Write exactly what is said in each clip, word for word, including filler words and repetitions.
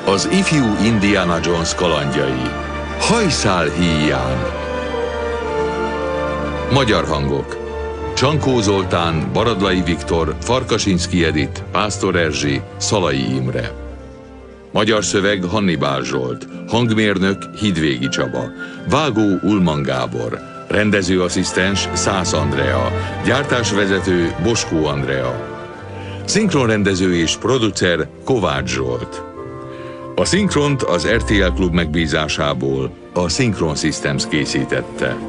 Az ifjú Indiana Jones kalandjai. Hajszál híján. Magyar hangok. Csankó Zoltán, Baradlai Viktor, Farkasinszky Edit, Pásztor Erzsi, Szalai Imre. Magyar szöveg Hannibál Zsolt, hangmérnök Hidvégi Csaba, vágó Ulman Gábor, rendezőasszisztens Szász Andrea, gyártásvezető Boskó Andrea, szinkronrendező és producer Kovács Zsolt. A szinkront az er té el Klub megbízásából a Synchron Systems készítette.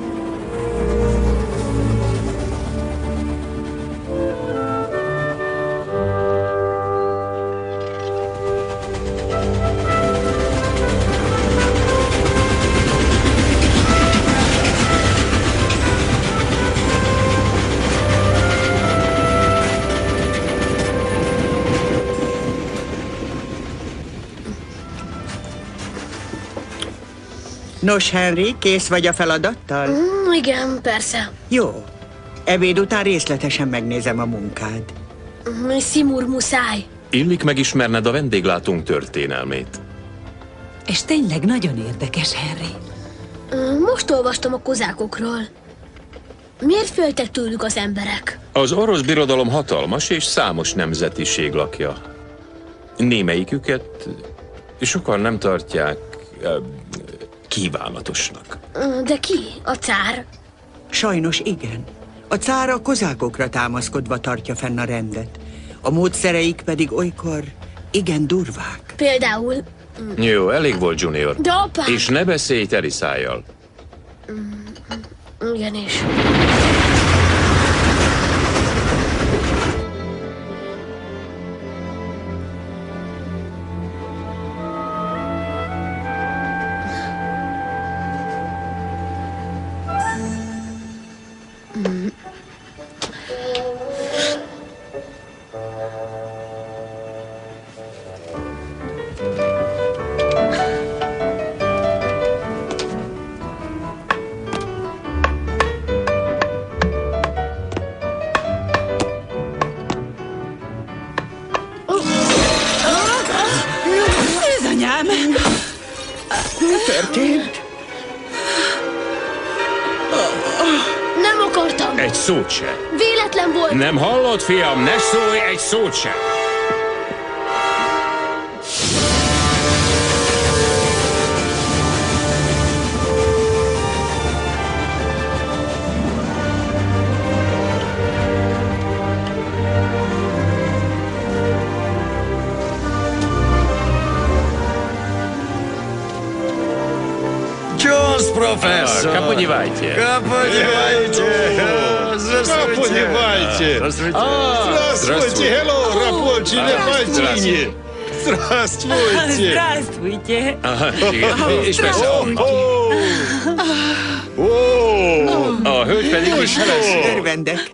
Nos, Henry, kész vagy a feladattal? Mm, igen, persze. Jó. Ebéd után részletesen megnézem a munkád. Mm, Szimur, muszáj. Illik megismerned a vendéglátónk történelmét. És tényleg nagyon érdekes, Henry. Mm, most olvastam a kozákokról. Miért féltek tőlük az emberek? Az orosz birodalom hatalmas és számos nemzetiség lakja. Némelyiküket sokan nem tartják kívánatosnak. De ki? A cár? Sajnos igen. A cár a kozákokra támaszkodva tartja fenn a rendet. A módszereik pedig olykor igen durvák. Például? Jó, elég volt, Junior. De apám... És ne beszélj teli szájjal. Igenis. Egy szót se. Véletlen volt. Nem hallod, fiam? Ne szólj egy szót se. Jones, профессор! Как подевайте? Как подевайте? Здравствуйте! Как подевайте? Здравствуйте! Здравствуйте! Hello, рабочие лепатини! Здравствуйте! Здравствуйте! És persze, a hölgy pedig is lesz. Örvendek.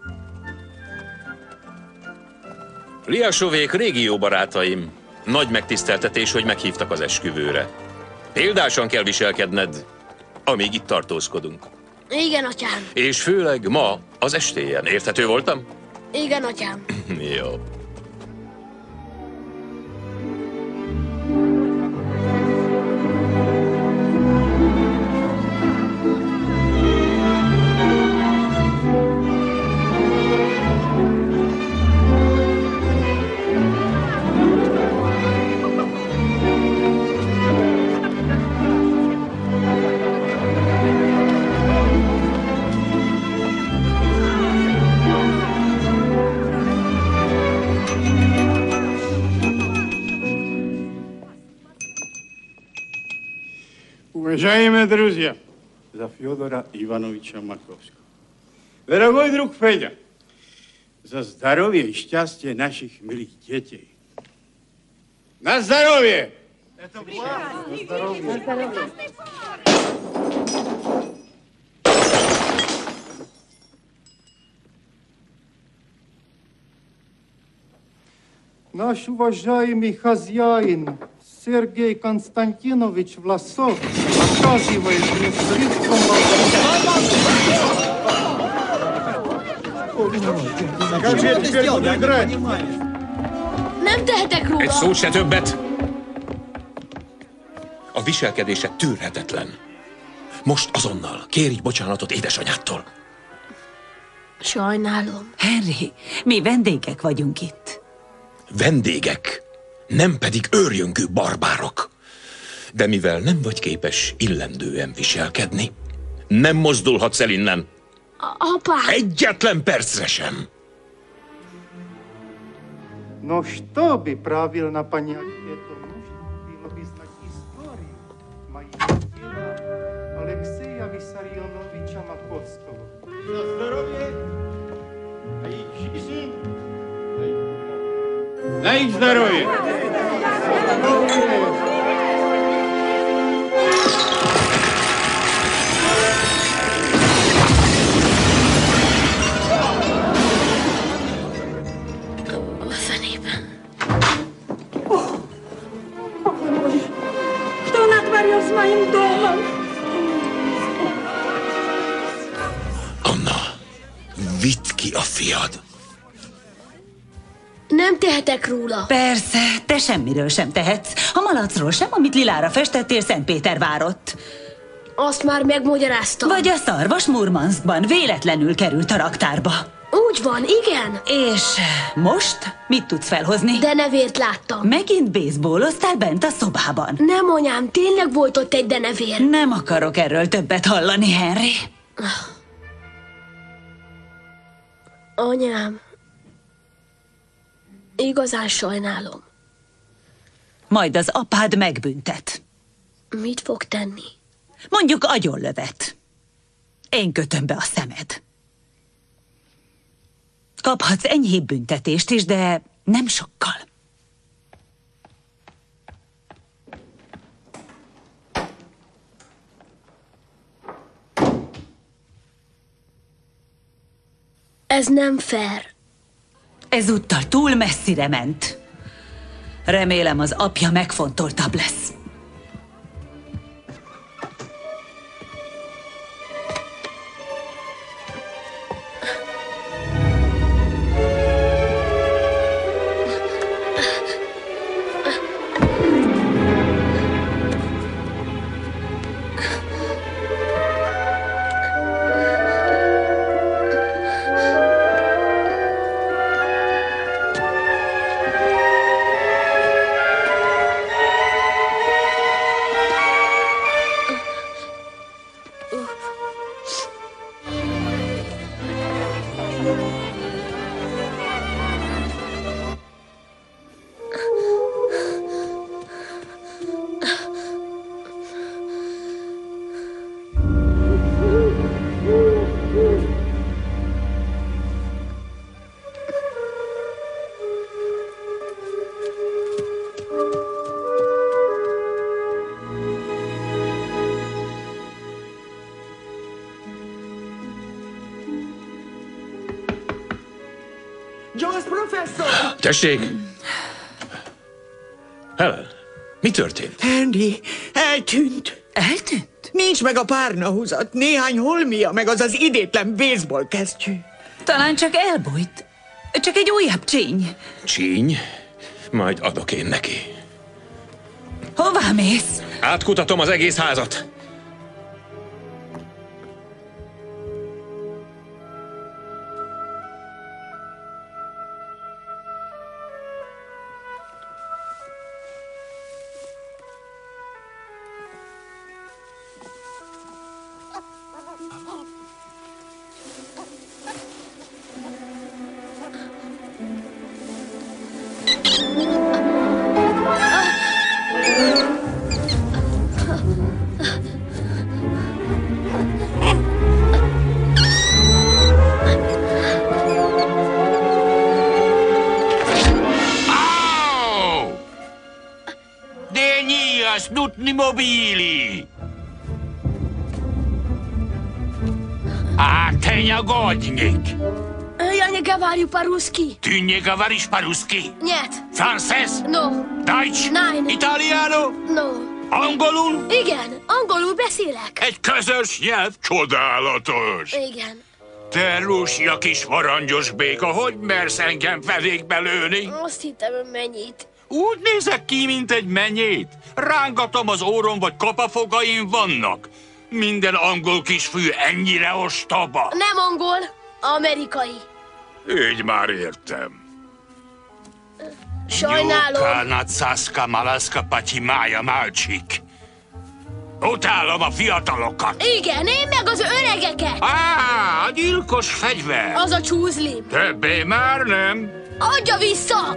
Liasovék régió barátaim. Nagy megtiszteltetés, hogy meghívtak az esküvőre. Példásan kell viselkedned, amíg itt tartózkodunk. Igen, atyám. És főleg ma, az estéjen. Érthető voltam? Igen, atyám. Jó. Уважаемые друзья, за Федора Ивановича Маковского. Дорогой друг Федя, за здоровье и счастье наших милых детей. На здоровье! Это на здоровье. На здоровье. Наш уважаемый хозяин Сергей Константинович Власов оказывает мне слишком Как же я теперь буду играть? Nem tehetek róla. Egy szót se többet. A viselkedése tűrhetetlen. Most azonnal kérj bocsánatot édesanyádtól. Sajnálom. Henry, mi vendégek vagyunk itt. Vendégek, nem pedig őrjöngő barbárok. De mivel nem vagy képes illendően viselkedni, nem mozdulhatsz el innen. Apa! Egyetlen percre sem. No što bi pravilna понять это нужно было бы знать историю моего дела Алексея Виссарионовича Маковского. Za zdrowie a ich жизнь, na ich zdrowie. A fenében. Kto natwarzył z moim domem? Anna, vidd ki a fiad. Nem tehetek róla. Persze, te semmiről sem tehetsz. A malacról sem, amit lilára festettél Szentpétervárott. Azt már megmagyaráztam. Vagy a szarvas Murmanskban véletlenül került a raktárba. Úgy van, igen. És most mit tudsz felhozni? Denevért láttam. Megint baseballoztál bent a szobában. Nem, anyám, tényleg volt ott egy denevér. Nem akarok erről többet hallani, Henry. Anyám, igazán sajnálom. Majd az apád megbüntet. Mit fog tenni? Mondjuk agyonlövet. Én kötöm be a szemed. Kaphatsz enyhébb büntetést is, de nem sokkal. Ez nem fair. Ezúttal túl messzire ment. Remélem, az apja megfontoltabb lesz. Jones professzor! Tessék! Helen, mi történt? Henry eltűnt. Eltűnt? Nincs meg a párnahúzat, néhány holmia, meg az az idétlen baseball kesztyű. Talán csak elbújt. Csak egy újabb csíny. Csíny? Majd adok én neki. Hová mész? Átkutatom az egész házat. Snutni mobili! A ty nie godnik! Ja nie gawariu paruski. Ty nie gawarisz paruski? Niet. Frances? No. Deutsch? Nein. Italiano? No. Angolul? Igen, angolul beszélek. Egy közös nyelv? Csodálatos! Igen. Te lusja kis varangyos béka, hogy mersz engem felékbe lőni? Azt hittem, ön mennyit. Úgy nézek ki, mint egy menyét. Rángatom az órom, vagy kapafogaim vannak. Minden angol kisfiú ennyire ostoba. Nem angol, amerikai. Így már értem. Sajnálom. Jókánat, Szaszka, Malaszka, Patyi, Mája, Málcsik. Utálom a fiatalokat. Igen, én meg az öregeket. Á, a gyilkos fegyver. Az a csúzlim. Többé már nem. Adja vissza!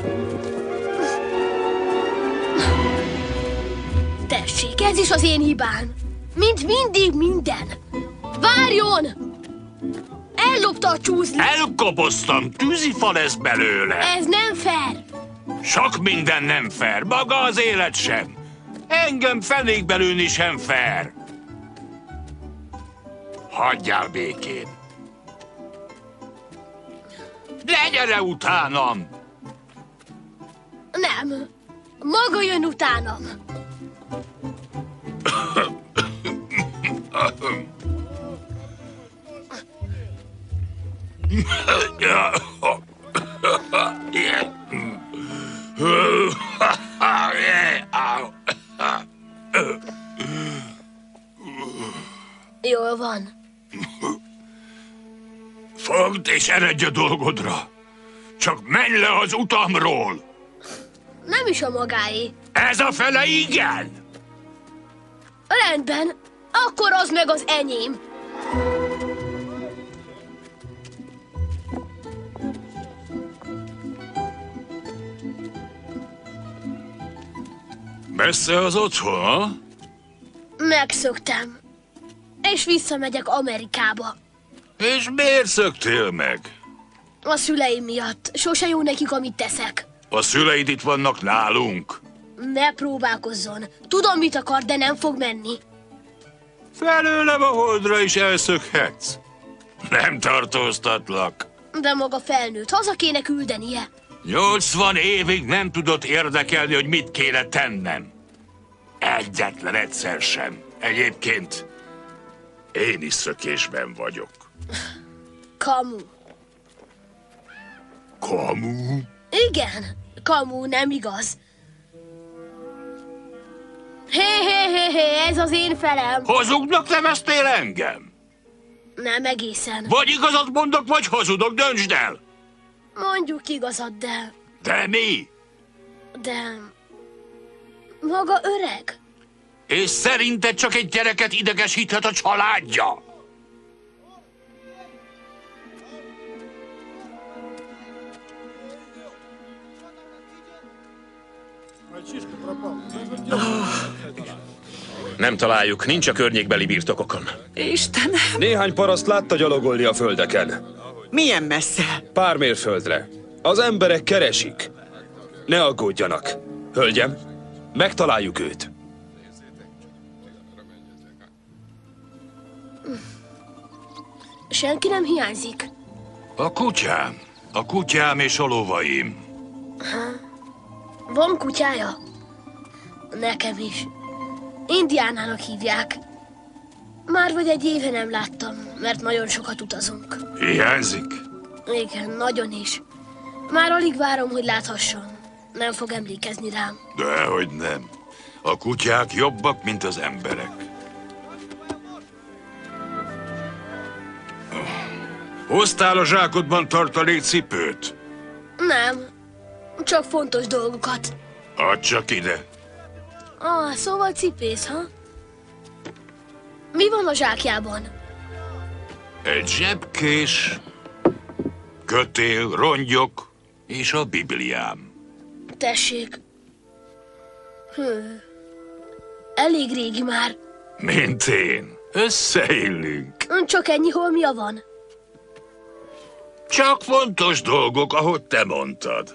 Tessék, ez is az én hibám. Mint mindig minden. Várjon! Ellopta a csúzlit. Elkoboztam, tűzifa lesz belőle. Ez nem fair. Sok minden nem fair, maga az élet sem. Engem fenékbe lőni sem fair. Hagyjál békén. Ne gyere utánam! Nem. Maga jön utánam. Jól van. Fogd és eredj a dolgodra. Csak menj le az utamról. Nem is a magáé. Ez a fele igen. Rendben. Akkor az meg az enyém. Messze az otthon, ha? Megszöktem. És visszamegyek Amerikába. És miért szöktél meg? A szüleim miatt. Sose jó nekik, amit teszek. A szüleid itt vannak nálunk. Ne próbálkozzon. Tudom, mit akar, de nem fog menni. Felőlem a holdra is elszökhetsz. Nem tartóztatlak. De maga felnőtt, haza kéne küldenie. Nyolcvan évig nem tudott érdekelni, hogy mit kéne tennem. Egyetlen egyszer sem. Egyébként én is szökésben vagyok. Kamu. Kamu? Igen, kamu, nem igaz. Hé, hé, hé, hé, ez az én felem. Hazugnak neveztél engem? Nem egészen. Vagy igazat mondok, vagy hazudok, döntsd el! Mondjuk igazad, de... De mi? De... Maga öreg. És szerinted csak egy gyereket idegesíthet a családja? Nem találjuk, nincs a környékbeli birtokokon. Istenem! Néhány paraszt látta gyalogolni a földeken. Milyen messze? Pár mérföldre. Az emberek keresik. Ne aggódjanak. Hölgyem, megtaláljuk őt. Senki nem hiányzik. A kutyám. A kutyám és a lovaim. Van kutyája? Nekem is. Indiánának hívják. Már vagy egy éve nem láttam, mert nagyon sokat utazunk. Hiányzik? Igen, nagyon is. Már alig várom, hogy láthasson. Nem fog emlékezni rám. Dehogy nem. A kutyák jobbak, mint az emberek. Hoztál a zsákodban tartalékcipőt? Nem. Csak fontos dolgokat. Add csak ide. Ah, szóval cipész, ha? Mi van a zsákjában? Egy zsebkés, kötél, rongyok és a Bibliám. Tessék. Hű. Elég régi már. Mint én. Összeillünk. Csak ennyi holmia van. Csak fontos dolgok, ahogy te mondtad.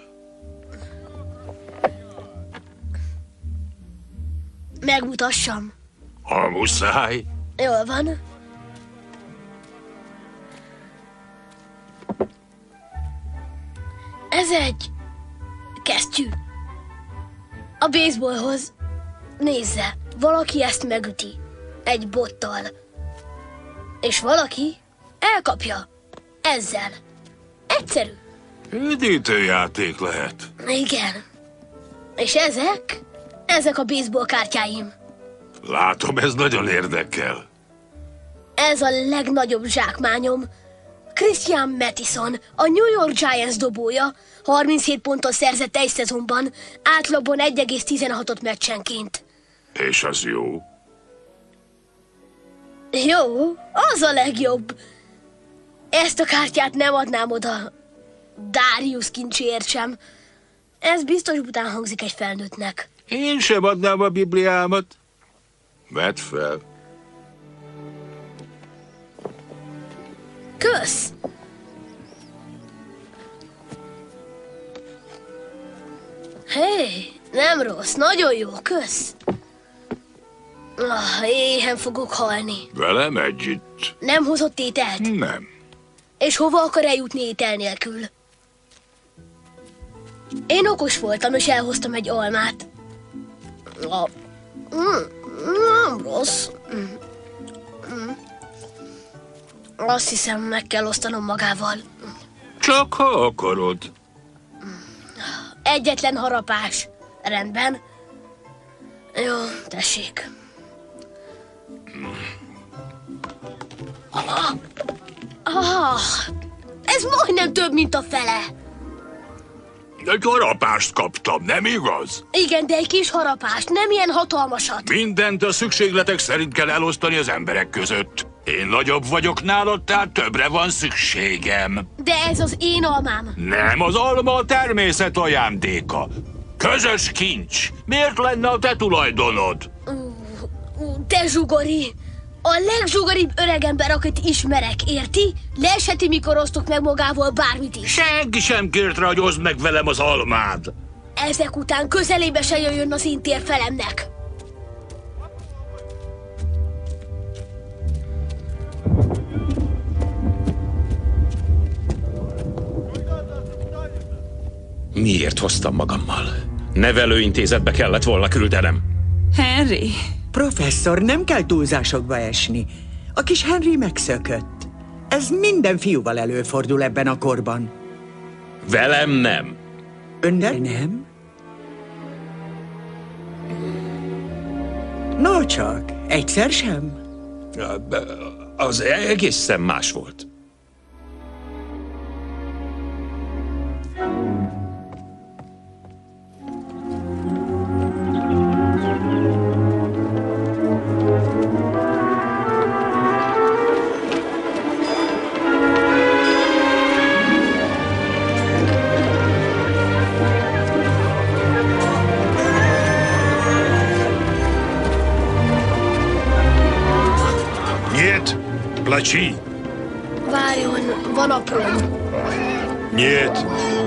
Megmutassam. Ha muszáj. Jól van. Ez egy kesztyű. A baseballhoz. Nézze, valaki ezt megüti. Egy bottal. És valaki elkapja. Ezzel. Egyszerű. Üdítőjáték lehet. Igen. És ezek? Ezek a baseball kártyáim. Látom, ez nagyon érdekel. Ez a legnagyobb zsákmányom. Christian Mathison, a New York Giants dobója, harminchét pontot szerzett egy szezonban, átlagban egy egész tizenhatot meccsenként. És az jó? Jó, az a legjobb. Ezt a kártyát nem adnám oda Darius kincséért sem. Ez biztos után hangzik egy felnőttnek. Én sem adnám a Bibliámat. Vedd fel. Kösz! Hé, nem rossz, nagyon jó, kösz! Ah, éhen fogok halni. Velem együtt? Nem hozott ételt? Nem. És hova akar eljutni étel nélkül? Én okos voltam, és elhoztam egy almát. Ah, mm, nem rossz. Mm, mm. Azt hiszem, meg kell osztanom magával. Csak ha akarod. Egyetlen harapás. Rendben. Jó, tessék. Ah, ah, ez majdnem több, mint a fele. Egy harapást kaptam, nem igaz? Igen, de egy kis harapást, nem ilyen hatalmasat. Mindent a szükségletek szerint kell elosztani az emberek között. Én nagyobb vagyok nálad, tehát többre van szükségem. De ez az én almám. Nem, az alma a természet ajándéka. Közös kincs. Miért lenne a te tulajdonod? Te zsugori! A legzsugoribb öregember, akit ismerek, érti? Leeseti, mikor osztok meg magával bármit is. Senki sem kért rá, hogy oszd meg velem az almád. Ezek után közelébe se jöjjön az én térfelemnek. Miért hoztam magammal? Nevelőintézetbe kellett volna küldenem. Henry! Professzor, nem kell túlzásokba esni. A kis Henry megszökött. Ez minden fiúval előfordul ebben a korban. Velem nem. Önnel nem? No csak, egyszer sem? Az egészen más volt. Placi? Várjon, van apróm. Нет.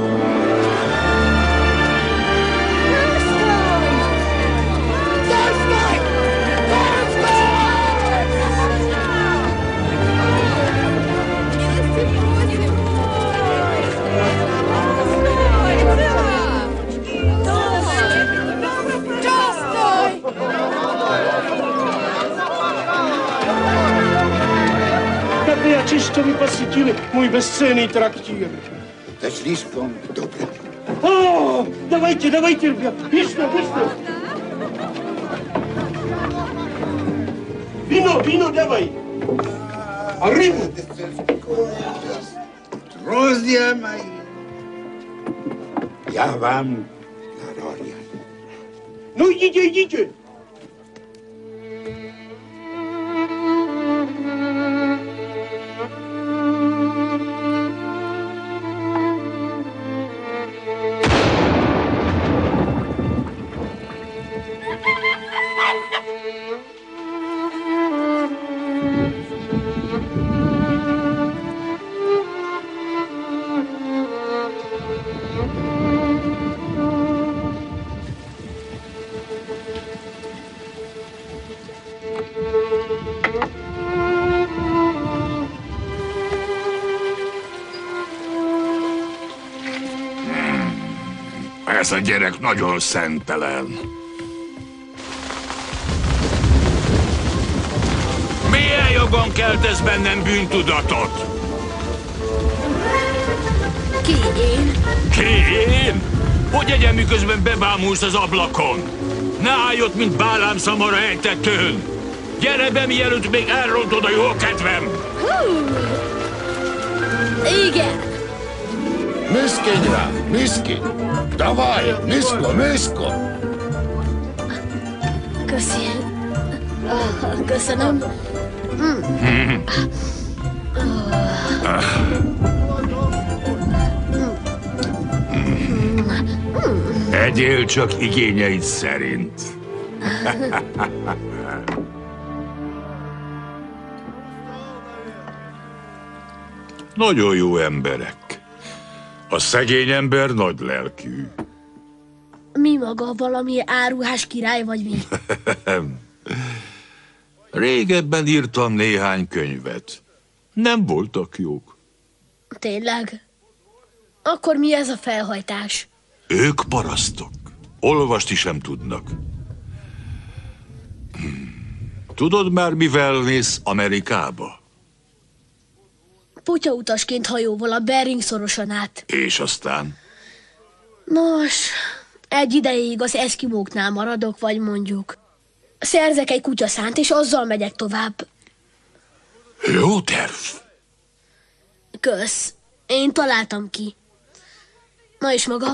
Чисто вы посетили мой бесценный трактир. Это слишком добро. О, давайте, давайте, ребят, быстро, быстро. Вино, вино давай. А рыбу? Друзья мои, я вам Глория. Ну, идите, идите. Ez a gyerek nagyon szentelen. Milyen jogon keltesz bennem bűntudatot? Ki én? Ki én? Hogy egyen miközben bebámulsz az ablakon? Ne állj ott, mint bálám szamara ejtetőn! Gyere be, mielőtt még elrontod a jó kedvem! Hú. Igen. Miskinj rá, miskinj! Davaj, niszko, niszko! Köszi. Ah, köszönöm. Mm. Egyél csak igényeid szerint. Nagyon jó emberek. A szegény ember nagy lelkű. Mi maga, valami áruhás király vagy mi? Régebben írtam néhány könyvet. Nem voltak jók. Tényleg? Akkor mi ez a felhajtás? Ők parasztok. Olvasni sem tudnak. Tudod már, mivel mész Amerikába? Potyautasként hajóval a Bering szoroson át. És aztán? Nos, egy ideig az eszkimóknál maradok, vagy mondjuk szerzek egy kutyaszánt, és azzal megyek tovább. Jó terv. Kösz. Én találtam ki. Na és maga?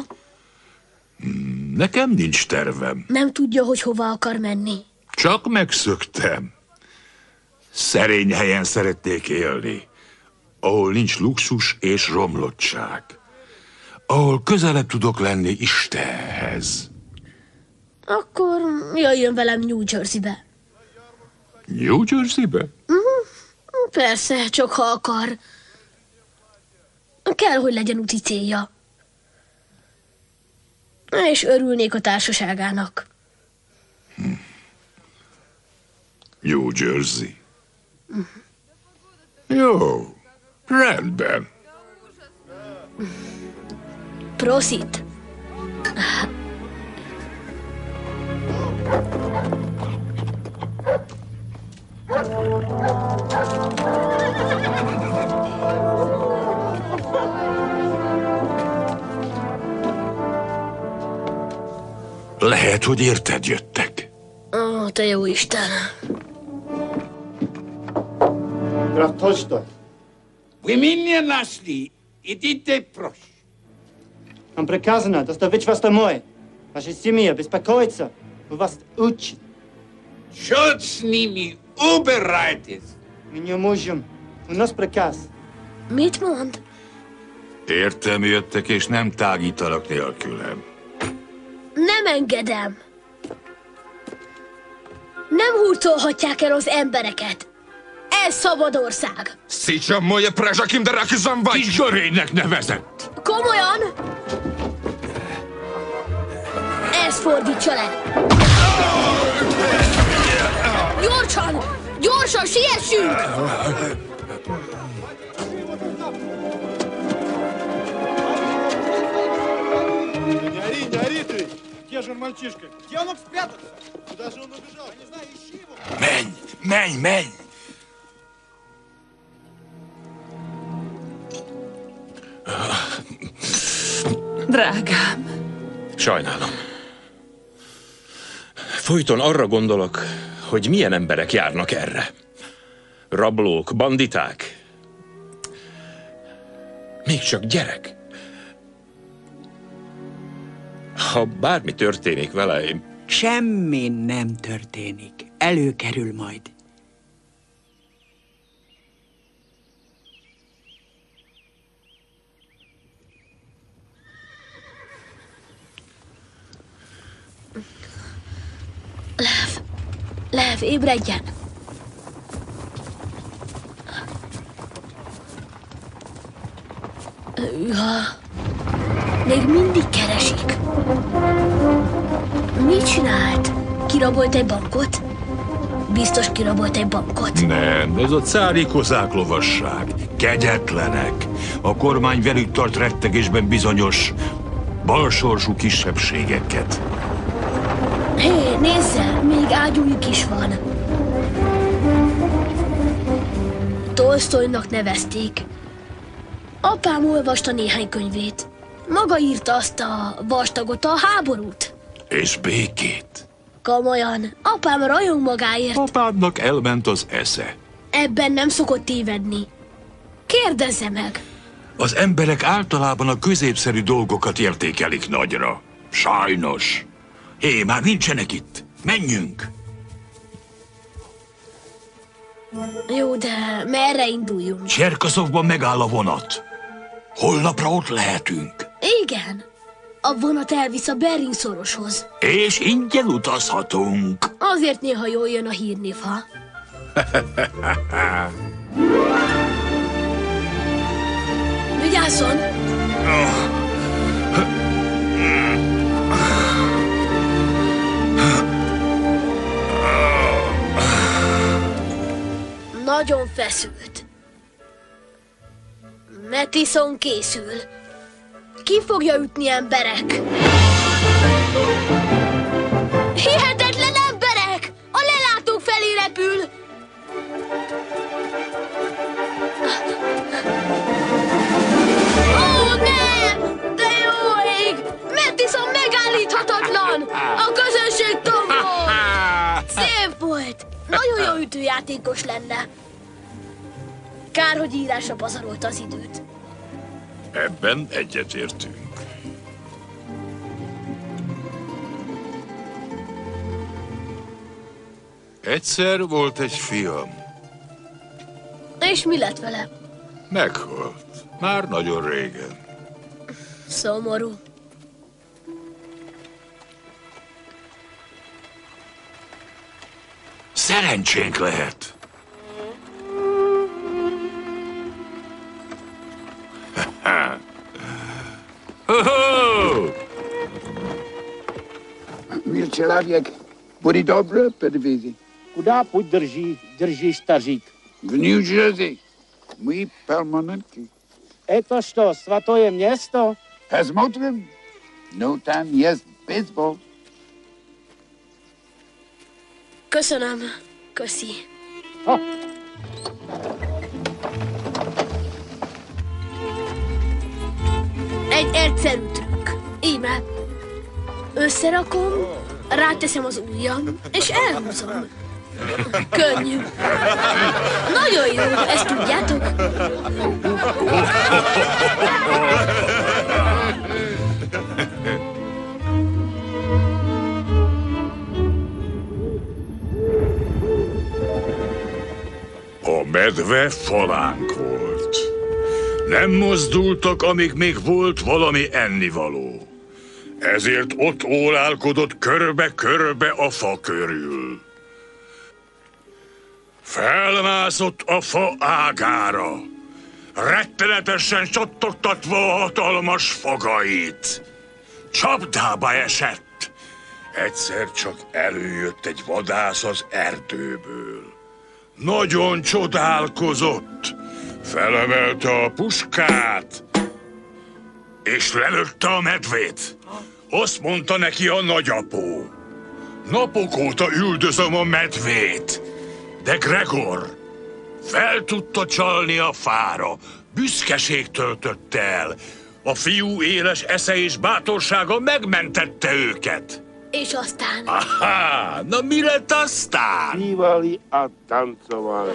Nekem nincs tervem. Nem tudja, hogy hova akar menni. Csak megszöktem. Szerény helyen szeretnék élni, ahol nincs luxus és romlottság. Ahol közelebb tudok lenni Istenhez. Akkor jöjjön velem New Jerseybe. New Jerseybe? Uh-huh. Persze, csak ha akar. Kell, hogy legyen úti célja. És örülnék a társaságának. Hm. New Jersey. Uh-huh. Jó, rendben. Prosit. Lehet, hogy érted jöttek. Ó, te jó Isten. Graf Tolstoj. Вы меня нашли. Идите прочь. Нам приказано доставить вас домой. Ваша семья беспокоится. Вы вас учат. Черт с ними. Убирайтесь. Мы не можем. У нас приказ. Mit mond? Értem, jöttek, és nem tágítanak nélkülem. Nem engedem. Nem hurcolhatják el az embereket. Ez szabad ország. Сейчас моя прежа киндераки зомбаки. Kisgörénynek nevezett. Komolyan? Ez fordítsa le. Gyorsan! Gyorsan, siessünk! Не ори, не ори ты! Где же он, мальчишка? Где он мог спрятаться? Куда же он убежал? Я не знаю, ищи его! Menj, menj, menj! Drágám. Sajnálom. Folyton arra gondolok, hogy milyen emberek járnak erre. Rablók, banditák. Még csak gyerek. Ha bármi történik vele, én... Semmi nem történik. Előkerül majd. Lev, Lev, ébredjen! Üha, még mindig keresik. Mit csinált? Kirabolt egy bankot? Biztos kirabolt egy bankot. Nem, ez a cári kozák lovasság. Kegyetlenek. A kormány velük tart rettegésben bizonyos balsorsú kisebbségeket. Hé, nézze, még ágyújuk is van. Tolsztojnak nevezték. Apám olvasta néhány könyvét. Maga írta azt a vastagot, a háborút. És békét. Komolyan, apám rajong magáért. Apádnak elment az esze. Ebben nem szokott tévedni. Kérdezze meg. Az emberek általában a középszerű dolgokat értékelik nagyra. Sajnos. Hé, már nincsenek itt. Menjünk. Jó, de merre induljunk? Cserkaszovban megáll a vonat. Holnapra ott lehetünk. Igen. A vonat elvisz a Bering szoroshoz. És ingyen utazhatunk. Azért néha jól jön a hírnév, ha? Vigyázzon! Nagyon feszült. Metison készül. Ki fogja ütni, emberek? Hihetetlen emberek! A lelátók felé repül! Ó, nem! De jó ég! Metison megállíthatatlan! A közönség tombol! Szép volt! Nagyon jó ütőjátékos lenne. Kár, hogy írásra pazarolta az időt. Ebben egyetértünk. Egyszer volt egy fiam. És mi lett vele? Meghalt. Már nagyon régen. Szomorú. Szerencsénk lehet. Mil человек, bude dobro подвези. Куда путь держи, держи, старик? В Нью-Джерси. Мы перманентки. Это что, святое место? Посмотрим. Ну, там есть бейсбол. Köszönöm. Köszi. Ha. Egy egyszerű trükk. Íme. Összerakom, ráteszem az ujjam, és elhúzom. Könnyű. Nagyon jó, ezt tudjátok? A medve falánk volt. Nem mozdultak, amíg még volt valami ennivaló. Ezért ott ólálkodott körbe-körbe a fa körül. Felmászott a fa ágára, rettenetesen csattogtatva a hatalmas fogait. Csapdába esett. Egyszer csak előjött egy vadász az erdőből. Nagyon csodálkozott. Felemelte a puskát, és lelőtte a medvét. Azt mondta neki a nagyapó. Napok óta üldözöm a medvét, de Gregor fel tudta csalni a fára. Büszkeség töltötte el. A fiú éles esze és bátorsága megmentette őket. És aztán? Aha, na mi lett aztán? Zpívali a tancovali.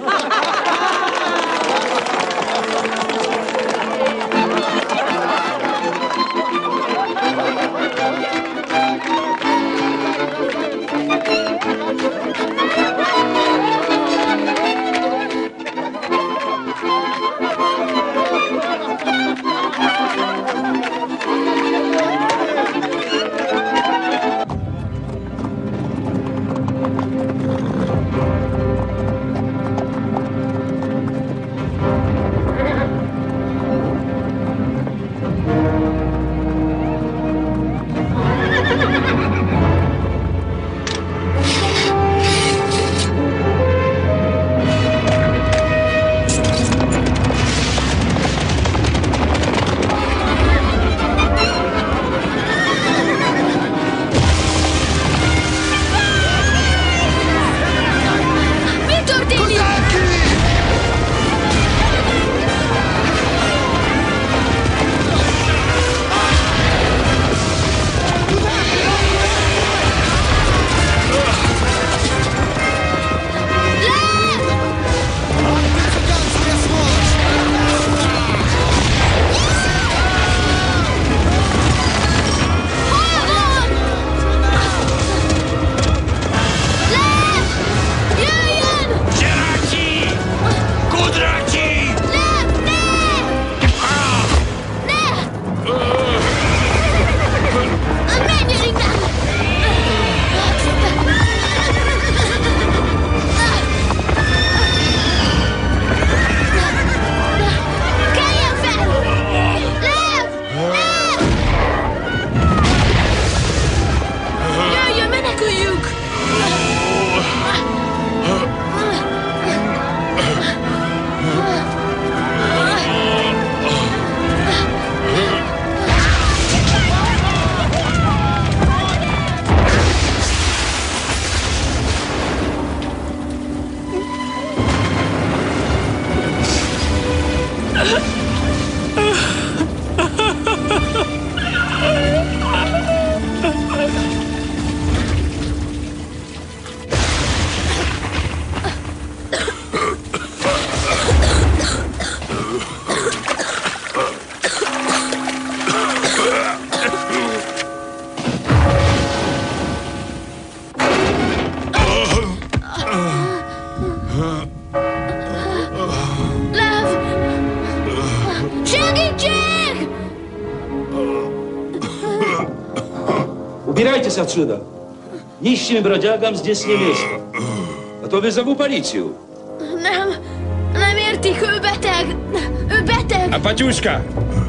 Убирайтесь отсюда. Нищим бродягам здесь не место. А то вызову полицию. Nem, nem értik, ő beteg. Ő beteg. А Патюшка!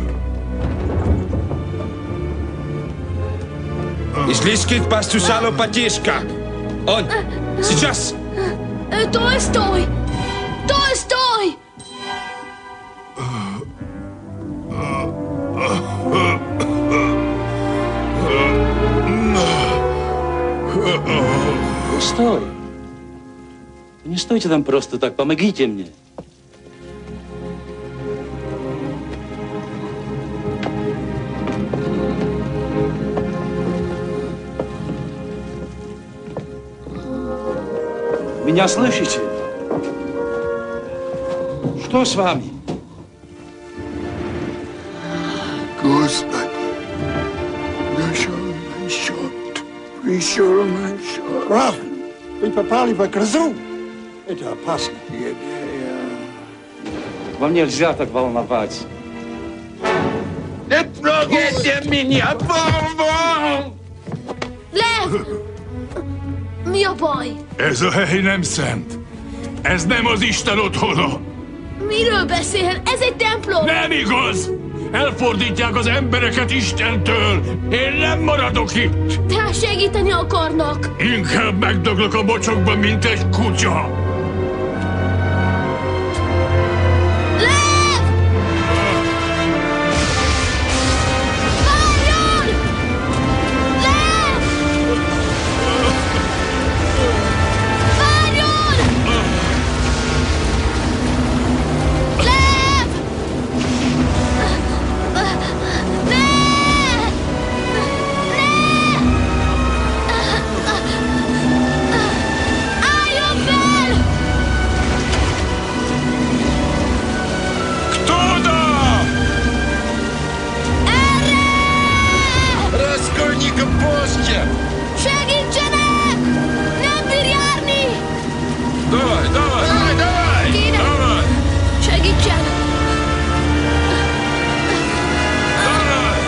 Излишкит пастусало Патишка. Он сейчас. Tolstoy! Tolstoy! Стой! Не стойте там просто так, помогите мне. Меня слышите? Что с вами? Господи, нашел мой счет, пришел мой счет. Правда, вы попали в грозу. Это опасно. Вам нельзя так волновать. Не трогайте меня, бомбом! Lev! Mi a baj? Ez a hely nem szent. Ez nem az Isten otthona. Miről beszél? Ez egy templom! Nem igaz! Elfordítják az embereket Istentől. Én nem maradok itt. Tehát segíteni akarnak. Inkább megdöglök a bocsokban, mint egy kutya. Lev! Várjon! Lev! Várjon! Lev! Ne! Ne! Álljon fel! Раскольника Божья! Segítsenek! Nem bír járni! Давай, давай, давай, давай! Kéne! Давай! Segítsen! Давай!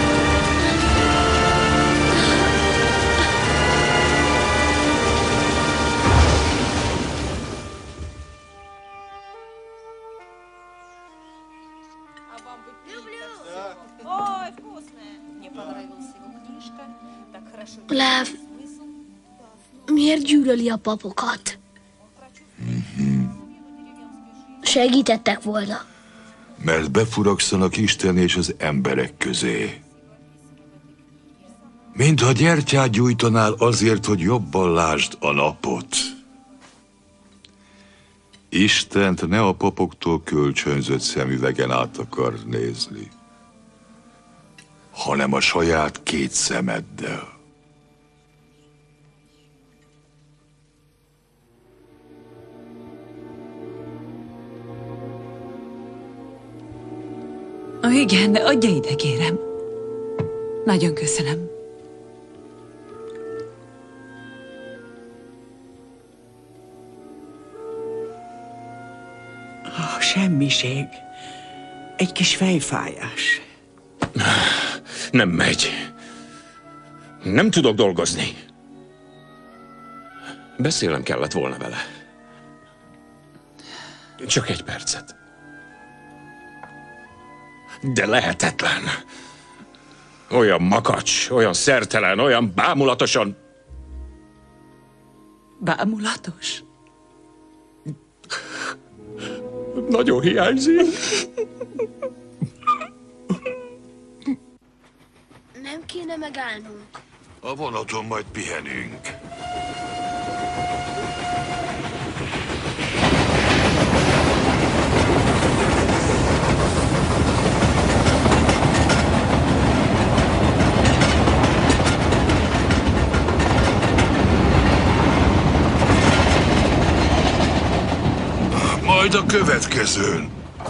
Ой, вкусная. Мне понравилась его книжка. Так хорошо. Lev, miért gyűlöli a papokat? Segítettek volna. Mert befurakszanak Isten és az emberek közé. Mintha gyertyát gyújtanál azért, hogy jobban lásd a napot. Istent ne a papoktól kölcsönzött szemüvegen át akar nézni, hanem a saját két szemeddel. Ó, igen, adja ide, kérem. Nagyon köszönöm. Oh, semmiség. Egy kis fejfájás. Nem megy. Nem tudok dolgozni. Beszélnem kellett volna vele. Csak egy percet. De lehetetlen. Olyan makacs, olyan szertelen, olyan bámulatosan... Bámulatos? Nagyon hiányzik. Nem kéne megállnunk. A vonaton majd pihenünk. Majd a következőn.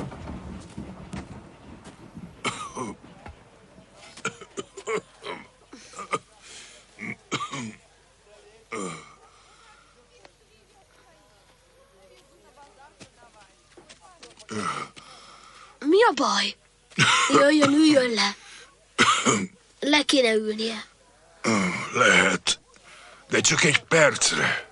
Mi a baj? Jöjjön, üljön le. Le kéne ülnie. Lehet, de csak egy percre.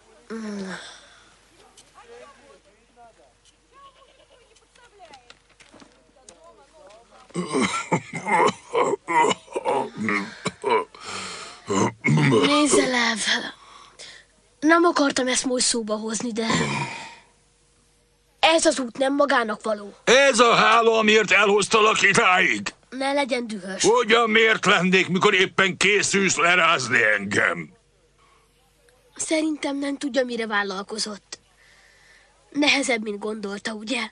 Nézze, Lev. Nem akartam ezt most szóba hozni, de... Ez az út nem magának való. Ez a hála, amiért elhoztalak idáig. Ne legyen dühös. Ugyan miért lennék, mikor éppen készülsz lerázni engem? Szerintem nem tudja, mire vállalkozott. Nehezebb, mint gondolta, ugye?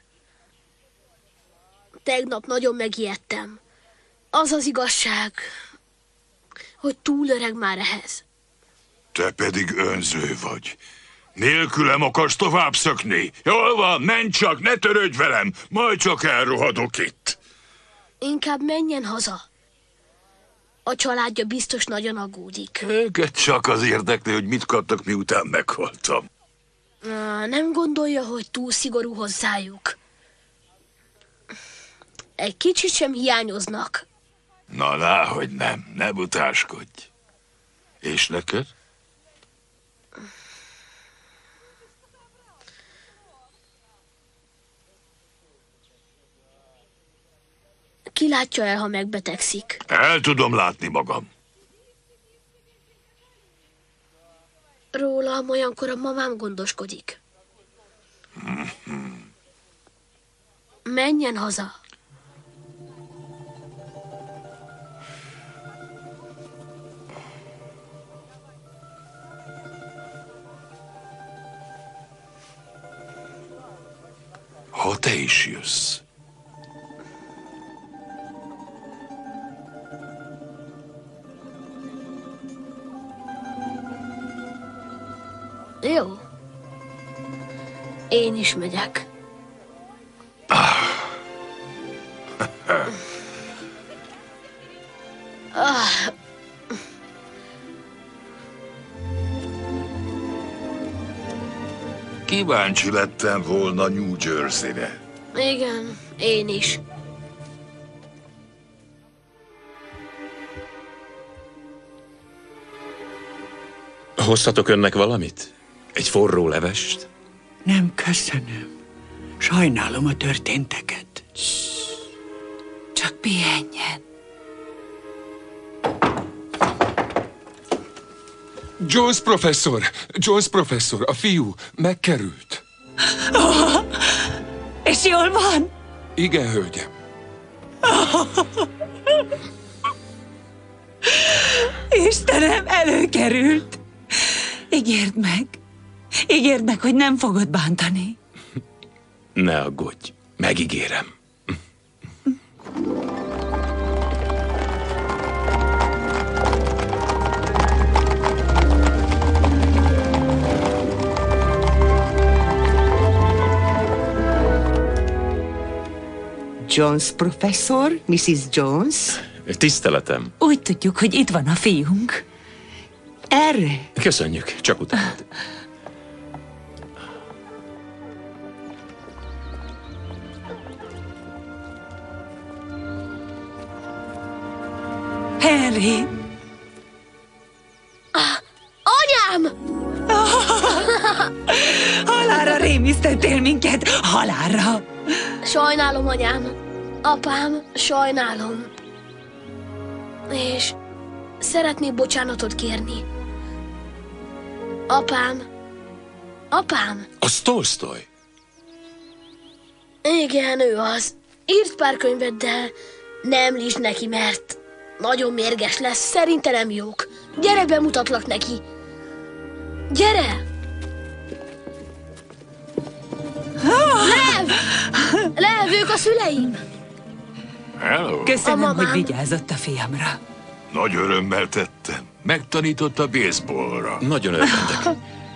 Tegnap nagyon megijedtem. Az az igazság, hogy túl öreg már ehhez. Te pedig önző vagy. Nélkülem akarsz tovább szökni. Jól van, menj csak, ne törődj velem, majd csak elrohadok itt. Inkább menjen haza. A családja biztos nagyon aggódik. Őket csak az érdekli, hogy mit kaptak, miután meghaltam. Á, nem gondolja, hogy túl szigorú hozzájuk. Egy kicsit sem hiányoznak. Na, láhogy nem, ne butáskodj. És neked? Ki látja el, ha megbetegszik? El tudom látni magam. Rólam olyankor a mamám gondoskodik. Menjen haza. Ha te is jössz. Jó. Én is megyek. Ah. Kíváncsi lettem volna New Jersey-re. Igen, én is. Hoztatok önnek valamit? Egy forró levest? Nem, köszönöm. Sajnálom a történteket. Csak pihenjen. Jones professzor! Jones professzor, a fiú megkerült. Oh, és jól van? Igen, hölgyem. Oh. Istenem, előkerült. Ígérd meg. Ígérd meg, hogy nem fogod bántani. Ne aggódj, megígérem. Jones professzor, missus Jones? Tiszteletem. Úgy tudjuk, hogy itt van a fiunk. Erre? Köszönjük, csak utána. Harry! Ah, anyám! Halálra rémisztettél minket! Halálra! Sajnálom, anyám. Apám, sajnálom. És szeretnék bocsánatot kérni. Apám. Apám. Az Tolsztoj? Igen, ő az. Írt pár könyvet, de ne említsd neki, mert nagyon mérges lesz. Szerinte nem jók. Gyere, bemutatlak neki. Gyere! Lev! Lev, ők a szüleim! Hello. Köszönöm, hogy vigyázott a fiamra. Nagy örömmel tettem. Megtanított a baseballra. Nagyon örültek.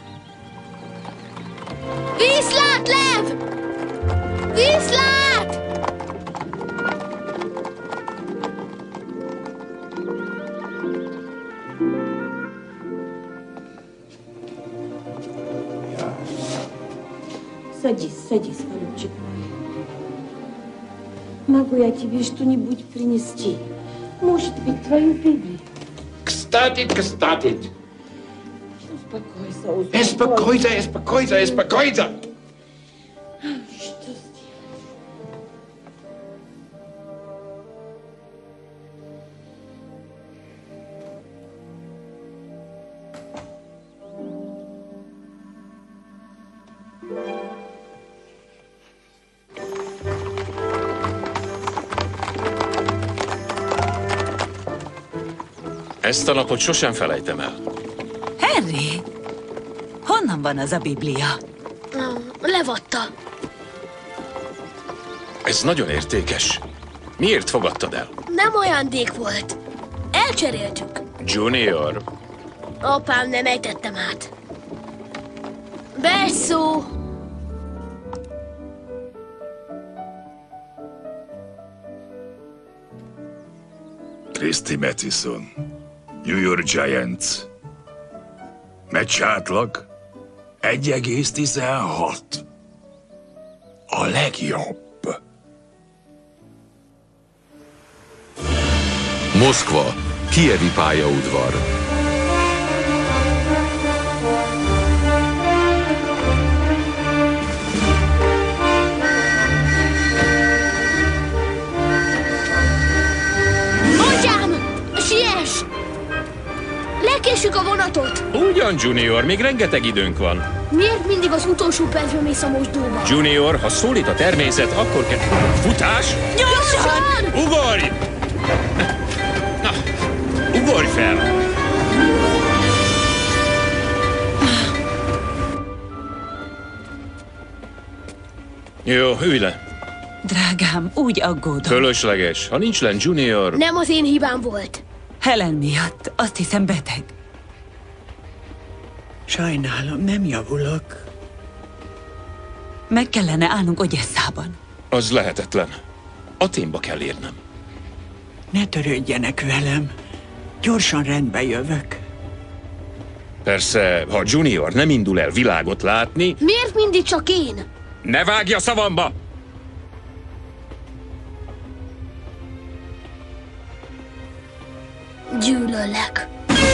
Viszlát, Lev! Viszlát! Садись, садись, голубчик. Могу я тебе что-нибудь принести? Может быть, твою Библию? Statit, gestatit. Espokojza, espokojza, espokojza. Ezt a napot sosem felejtem el. Henry, honnan van az a Biblia? Levatta. Ez nagyon értékes. Miért fogadtad el? Nem ajándék volt. Elcseréltük. Junior. Apám nem ejtettem át. Beszó! Christy Mathison, New York Giants. Meccs átlag egy egész tizenhat. A legjobb. Moszkva, Kijevi pályaudvar. Siess! Lekésük a vonatot! Ugyan, Junior, még rengeteg időnk van. Miért mindig az utolsó percben mész a mosdóba? Junior, ha szólít a természet, akkor kell... Futás! Gyorsan! Ugorj! Na, ugorj fel! Jó, ülj le. Drágám, úgy aggódom. Fölösleges. Ha nincs len Junior... Nem az én hibám volt. Helen miatt. Azt hiszem beteg. Sajnálom, nem javulok. Meg kellene állnunk Ogyesszában. Az lehetetlen. Aténba kell érnem. Ne törődjenek velem. Gyorsan rendbe jövök. Persze, ha Junior nem indul el világot látni... Miért mindig csak én? Ne vágj a szavamba! Gyűlöllek.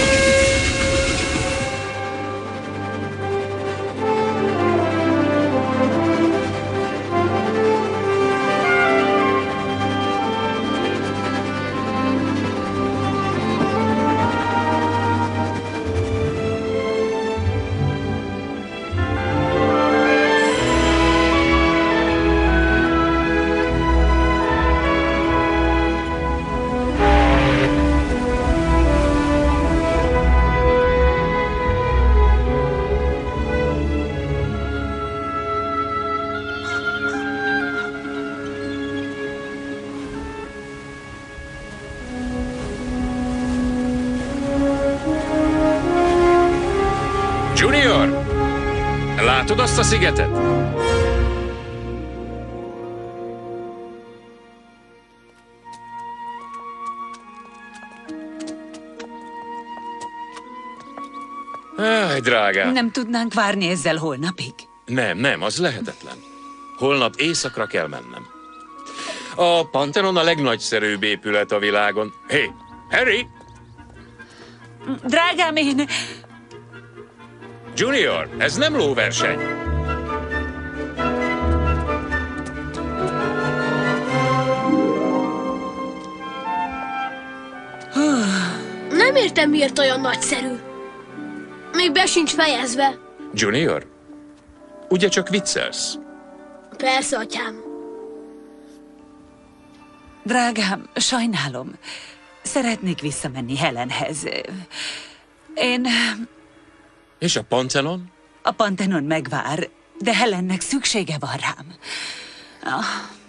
Junior! Látod azt a szigetet? Áj, drágám! Nem tudnánk várni ezzel holnapig? Nem, nem, az lehetetlen. Holnap éjszakra kell mennem. A Pantheon a legnagyszerűbb épület a világon. Hé, hey, Harry! Drágám, én... Junior, ez nem lóverseny. Nem értem, miért olyan nagyszerű. Még be sincs fejezve. Junior, ugye csak viccelsz? Persze, atyám. Drágám, sajnálom. Szeretnék visszamenni Helenhez. Én... És a Pantheon? A Pantheon megvár, de Helennek szüksége van rám. Ah.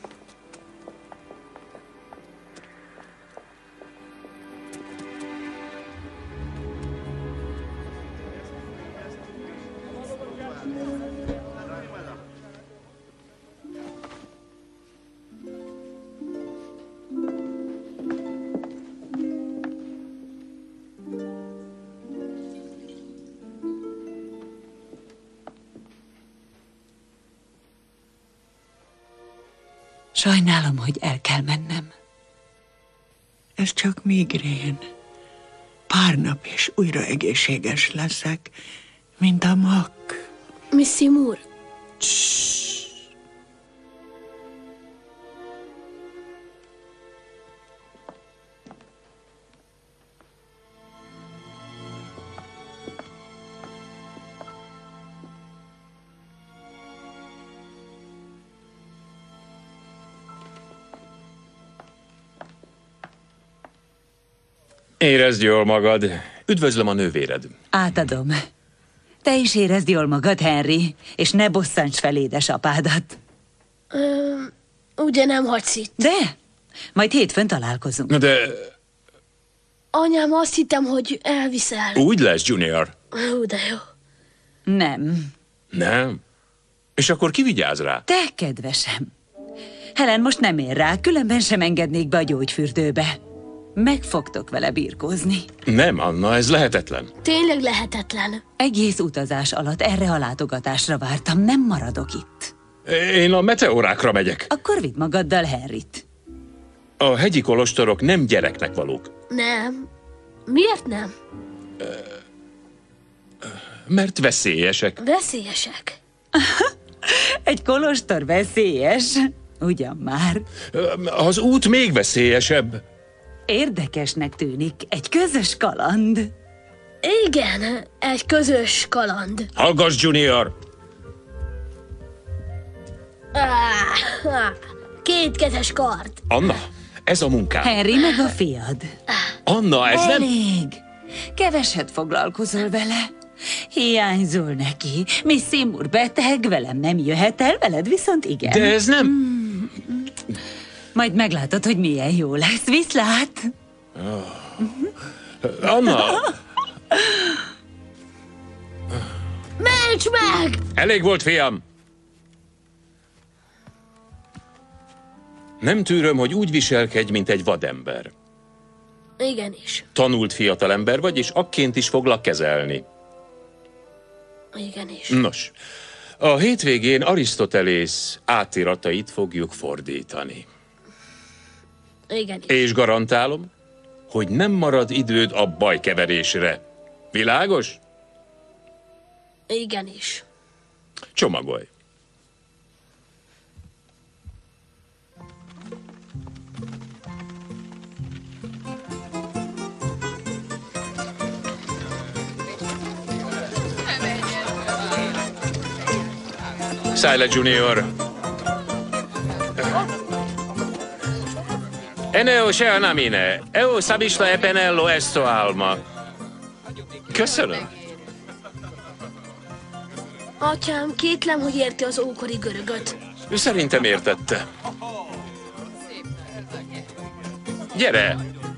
Sajnálom, hogy el kell mennem. Ez csak migrén. pár nap és újra egészséges leszek, mint a mak. Miss Seymour. Érezd jól magad. Üdvözlöm a nővéred. Átadom. Te is érezd jól magad, Henry, és ne bosszants fel édesapádat. Ö, ugye nem hagysz itt? De, majd hétfőn találkozunk. De... Anyám, azt hittem, hogy elviszel. Úgy lesz, Junior. Ó, de jó. Nem. Nem? És akkor ki vigyáz rá? Te, kedvesem. Helen most nem ér rá, különben sem engednék be a gyógyfürdőbe. Meg fogtok vele birkózni. Nem, Anna, ez lehetetlen. Tényleg lehetetlen. Egész utazás alatt erre a látogatásra vártam, nem maradok itt. Én a meteorákra megyek. Akkor vidd magaddal Henryt. A hegyi kolostorok nem gyereknek valók. Nem. Miért nem? Mert veszélyesek. Veszélyesek. Egy kolostor veszélyes? Ugyan már. Az út még veszélyesebb. Érdekesnek tűnik. Egy közös kaland. Igen, egy közös kaland. Hallgass, Junior! Ah, kétkezes kard. Anna, ez a munkám. Henry meg a fiad. Anna, ez nem... Elég. Keveset foglalkozol vele. Hiányzol neki. Miss Seymour beteg, velem nem jöhet el, veled viszont igen. De ez nem... Mm. Majd meglátod, hogy milyen jó lesz. Viszlát! Oh. Anna! Ments meg! Elég volt, fiam! Nem tűröm, hogy úgy viselkedj, mint egy vadember. Igenis. Tanult fiatalember vagy, és akként is foglak kezelni. Igenis. Nos, a hétvégén Arisztotelész átiratait fogjuk fordítani. Igenis. És garantálom, hogy nem marad időd a bajkeverésre. Világos? Igenis. Csomagolj. Szállj, Junior. Eneo se anamine. Eo sabisla e penello esto alma. Köszönöm. Atyám, kétlem, hogy érti az ókori görögöt. Ő szerintem értette. Gyere!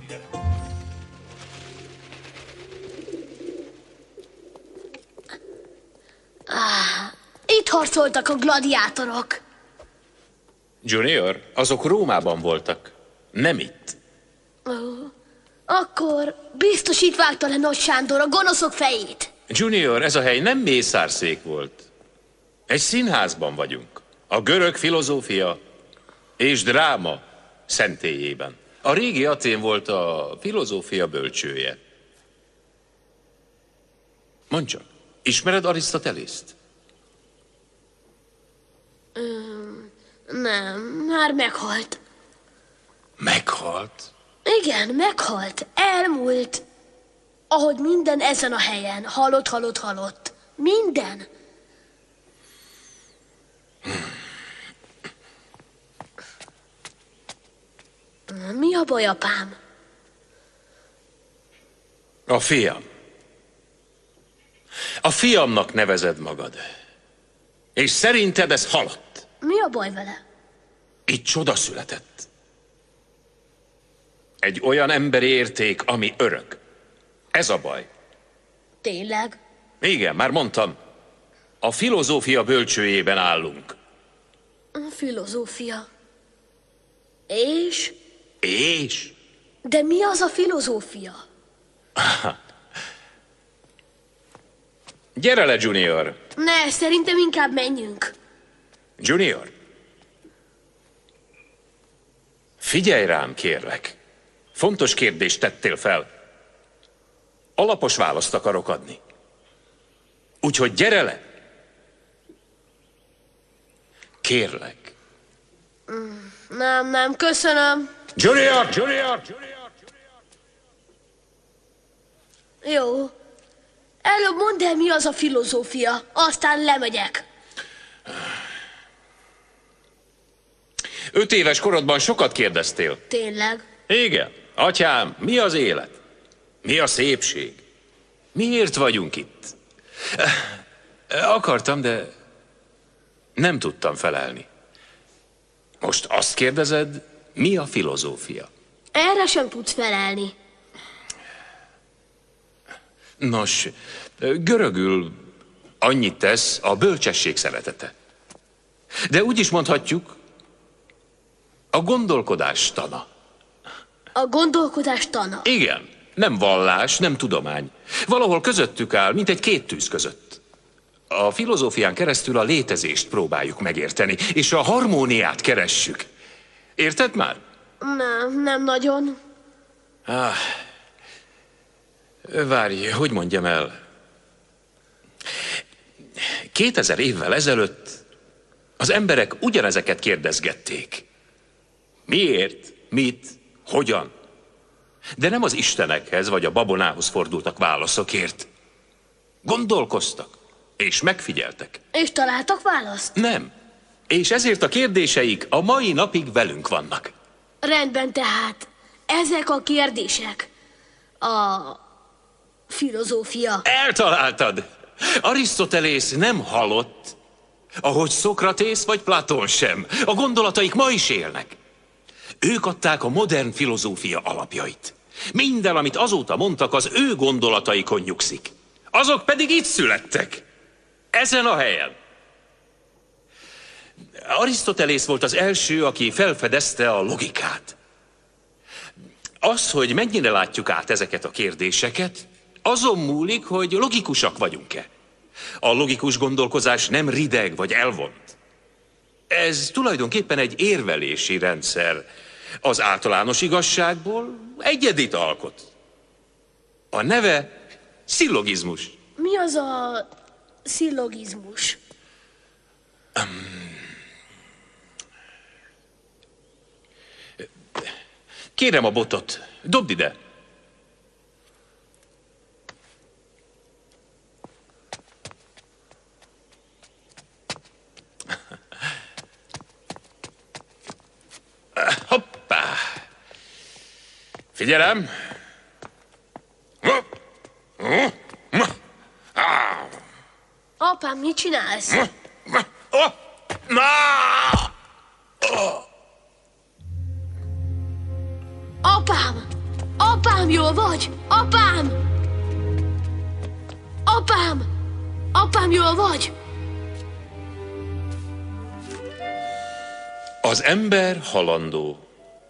Ah, itt harcoltak a gladiátorok. Junior, azok Rómában voltak, nem itt. Ó, akkor biztos itt vágta le Nagy Sándor a gonoszok fejét. Junior, ez a hely nem mészárszék volt. Egy színházban vagyunk. A görög filozófia és dráma szentélyében. A régi Atén volt a filozófia bölcsője. Mondd csak, ismered Arisztotelészt? Öm, nem, már meghalt. Meghalt? Igen, meghalt. Elmúlt. Ahogy minden ezen a helyen. Halott, halott, halott. Minden. Mi a baj, apám? A fiam. A fiamnak nevezed magad. És szerinted ez halott. Mi a baj vele? Itt csoda született. Egy olyan emberi érték, ami örök. Ez a baj. Tényleg? Igen, már mondtam. A filozófia bölcsőjében állunk. A filozófia. És? És? De mi az a filozófia? Gyere le, Junior. Ne, szerintem inkább menjünk. Junior. Figyelj rám, kérlek. Fontos kérdést tettél fel. alapos választ akarok adni. Úgyhogy gyere le! Kérlek. Nem, nem, köszönöm. Junior! Junior! Jó. Előbb mondd el, mi az a filozófia, aztán lemegyek. Öt éves korodban sokat kérdeztél. Tényleg? Igen. Atyám, mi az élet? Mi a szépség? Miért vagyunk itt? Akartam, de nem tudtam felelni. Most azt kérdezed, mi a filozófia? Erre sem tudsz felelni. Nos, görögül annyit tesz a bölcsesség szeretete. De úgy is mondhatjuk, a gondolkodás tana. A gondolkodás tana? Igen, nem vallás, nem tudomány. Valahol közöttük áll, mint egy két tűz között. A filozófián keresztül a létezést próbáljuk megérteni, és a harmóniát keressük. Érted már? Nem, nem nagyon. Ah, várj, hogy mondjam el? Kétezer évvel ezelőtt az emberek ugyanezeket kérdezgették. Miért, mit, hogyan? De nem az istenekhez vagy a babonához fordultak válaszokért. Gondolkoztak, és megfigyeltek. És találtak választ? Nem. És ezért a kérdéseik a mai napig velünk vannak. Rendben tehát. Ezek a kérdések. A filozófia. Eltaláltad! Arisztotelész nem halott, ahogy Szokratész vagy Platón sem. A gondolataik ma is élnek. Ők adták a modern filozófia alapjait. Minden, amit azóta mondtak, az ő gondolataikon nyugszik. Azok pedig itt születtek. Ezen a helyen. Arisztotelész volt az első, aki felfedezte a logikát. Az, hogy mennyire látjuk át ezeket a kérdéseket, azon múlik, hogy logikusak vagyunk-e. A logikus gondolkozás nem rideg vagy elvont. Ez tulajdonképpen egy érvelési rendszer. Az általános igazságból egyedit alkot. A neve szillogizmus. Mi az a szillogizmus? Kérem a botot, dobd ide. Hoppá! Figyelem! Apám, mit csinálsz? Apám! Apám, jól vagy? Apám! Apám! Apám, jól vagy? Az ember halandó.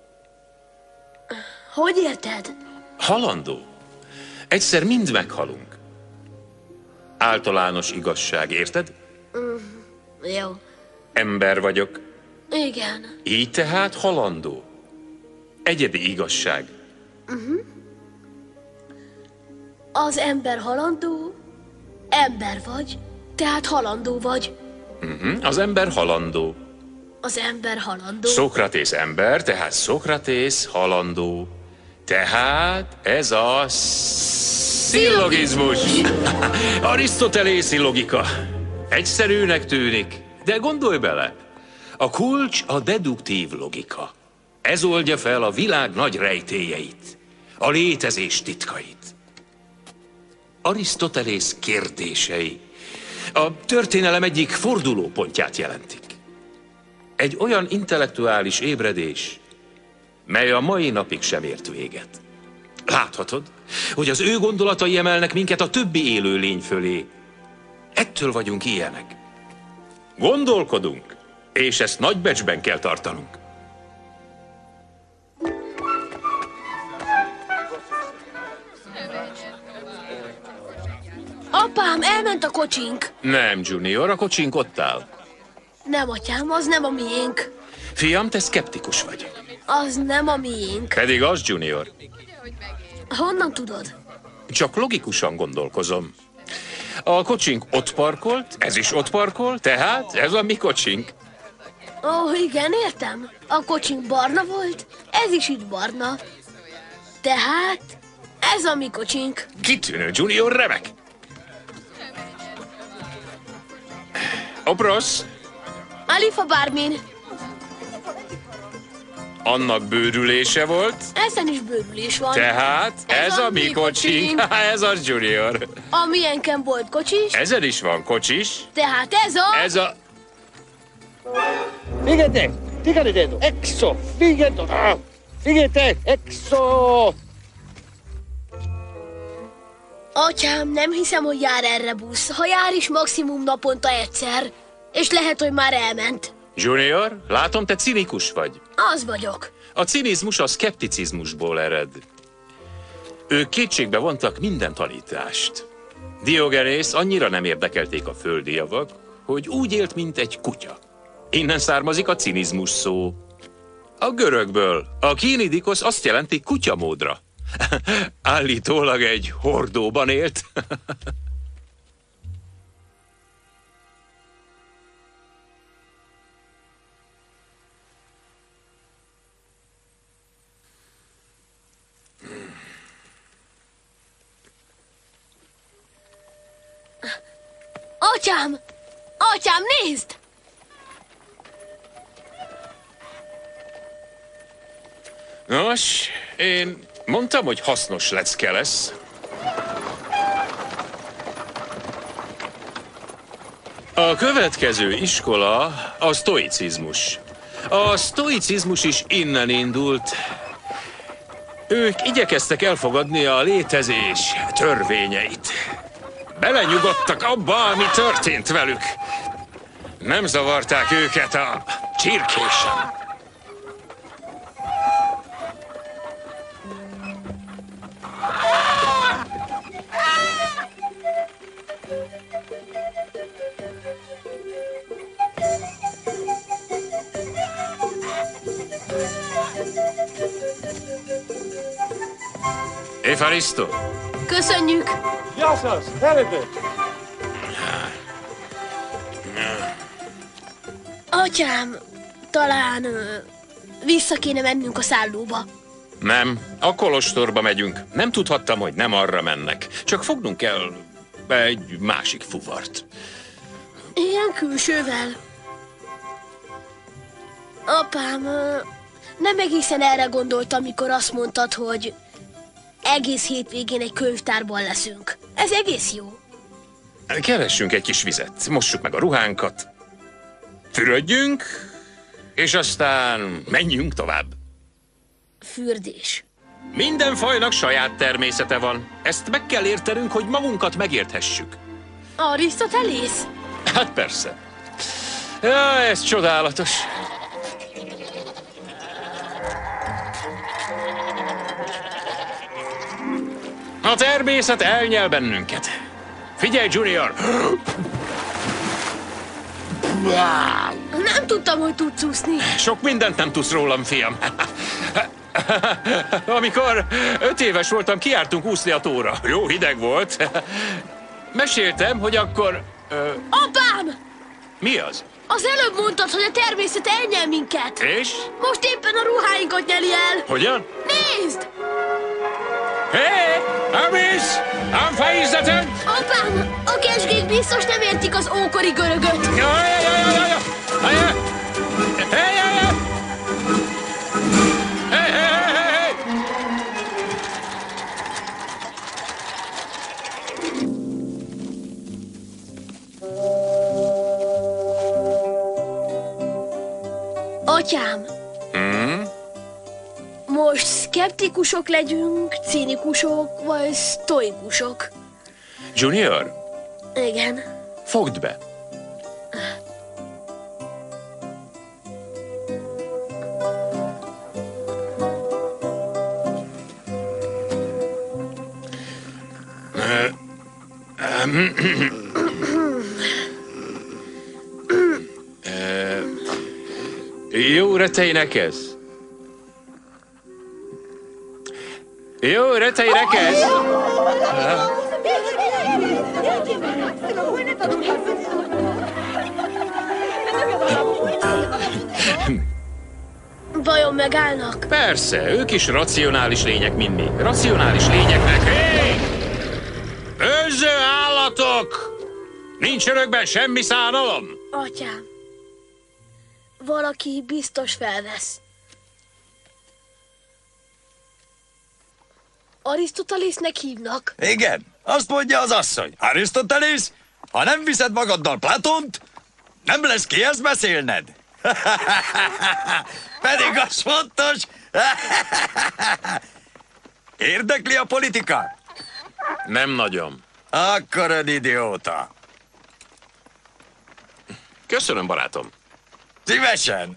Hogy érted? Halandó. Egyszer mind meghalunk. Általános igazság, érted? Mm, jó. Ember vagyok. Igen. Így tehát halandó. Egyedi igazság. Uh-huh. Az ember halandó, ember vagy, tehát halandó vagy. Uh-huh. Az ember halandó. Az ember halandó. Szokratész ember, tehát Szokratész halandó. Tehát ez a szillogizmus. Arisztotelészi logika. Egyszerűnek tűnik, de gondolj bele. A kulcs a deduktív logika. Ez oldja fel a világ nagy rejtélyeit, a létezés titkait. Arisztotelész kérdései a történelem egyik fordulópontját jelentik. Egy olyan intellektuális ébredés, mely a mai napig sem ért véget. Láthatod, hogy az ő gondolatai emelnek minket a többi élő lény fölé. Ettől vagyunk ilyenek. Gondolkodunk, és ezt nagy becsben kell tartanunk. Apám, elment a kocsink. Nem, Junior, a kocsink ott áll. Nem, atyám, az nem a miénk. Fiam, te szkeptikus vagy. Az nem a miénk. Pedig az, Junior. Honnan tudod? Csak logikusan gondolkozom. A kocsink ott parkolt, ez is ott parkol, tehát ez a mi kocsink. Ó, oh, igen, értem. A kocsink barna volt, ez is itt barna. Tehát ez a mi kocsink. Kitűnő, Junior, remek. Oprosz, Alifa Bármin. annak bőrülése volt, Ezen is bőrülés van. tehát ez, ez a, a mi kocsink. Ez az, Junior. A milyenken volt kocsis. Ezen is van kocsis. Tehát ez a... Ez a... Fíjate, dígale dedo. Exo, fíjate. Ah, fíjate, exo. Atyám, nem hiszem, hogy jár erre busz. Ha jár is, maximum naponta egyszer. És lehet, hogy már elment. Junior, látom, te cinikus vagy. Az vagyok. A cinizmus a szkepticizmusból ered. Ők kétségbe vontak minden tanítást. Diogenész annyira nem érdekelték a földi javak, hogy úgy élt, mint egy kutya. Innen származik a cinizmus szó. A görögből. A kinidikos azt jelenti kutyamódra. Állítólag egy hordóban élt. Atyám! Atyám, nézd! Nos, én mondtam, hogy hasznos lecke lesz. A következő iskola a sztoicizmus. A sztoicizmus is innen indult. Ők igyekeztek elfogadni a létezés törvényeit. Belenyugodtak abba, ami történt velük. Nem zavarták őket a csirkésen. Evaristo. Köszönjük! Jászász, eredek! Atyám, talán ö, vissza kéne mennünk a szállóba. Nem, a kolostorba megyünk. Nem tudhattam, hogy nem arra mennek. Csak fognunk kell egy másik fuvart. Ilyen külsővel. Apám, ö, nem egészen erre gondoltam, amikor azt mondtad, hogy egész hétvégén egy könyvtárban leszünk. Ez egész jó. Keressünk egy kis vizet, mossuk meg a ruhánkat, fürödjünk, és aztán menjünk tovább. Fürdés. Minden fajnak saját természete van. Ezt meg kell értenünk, hogy magunkat megérthessük. Arisztotelész? Hát persze. Ja, ez csodálatos. A természet elnyel bennünket. Figyelj, Junior! Nem tudtam, hogy tudsz úszni. Sok mindent nem tudsz rólam, fiam. Amikor öt éves voltam, kijártunk úszni a tóra. Jó hideg volt. Meséltem, hogy akkor... Ö... Apám! Mi az? Az előbb mondtad, hogy a természet elnyel minket. És? Most éppen a ruháinkat nyeli el. Hogyan? Nézd! Hé! Hey, Amis! Ánfáizzatok! Apám! A kesgék biztos nem értik az ókori görögöt. Jaj, jaj, jaj, jaj, jaj! Hey, jaj, jaj! Hey, hey, hey, hey! Atyám! Hmm? Most szkeptikusok legyünk, cinikusok, vagy sztoikusok? Junior? Igen. Fogd be! Jó, te énekelsz? Jó, retejre kezd! Vajon megállnak? Persze, ők is racionális lények, mint mi. Racionális lényeknek. Hé! Önző állatok! Nincs önökben semmi szánalom? Atyám, valaki biztos felvesz. Arisztotelésznek hívnak. Igen, azt mondja az asszony. Arisztotelész, ha nem viszed magaddal Platont, nem lesz kihez beszélned. Pedig az fontos. Érdekli a politika? Nem nagyon. Akkor ön idióta. Köszönöm, barátom. Szívesen.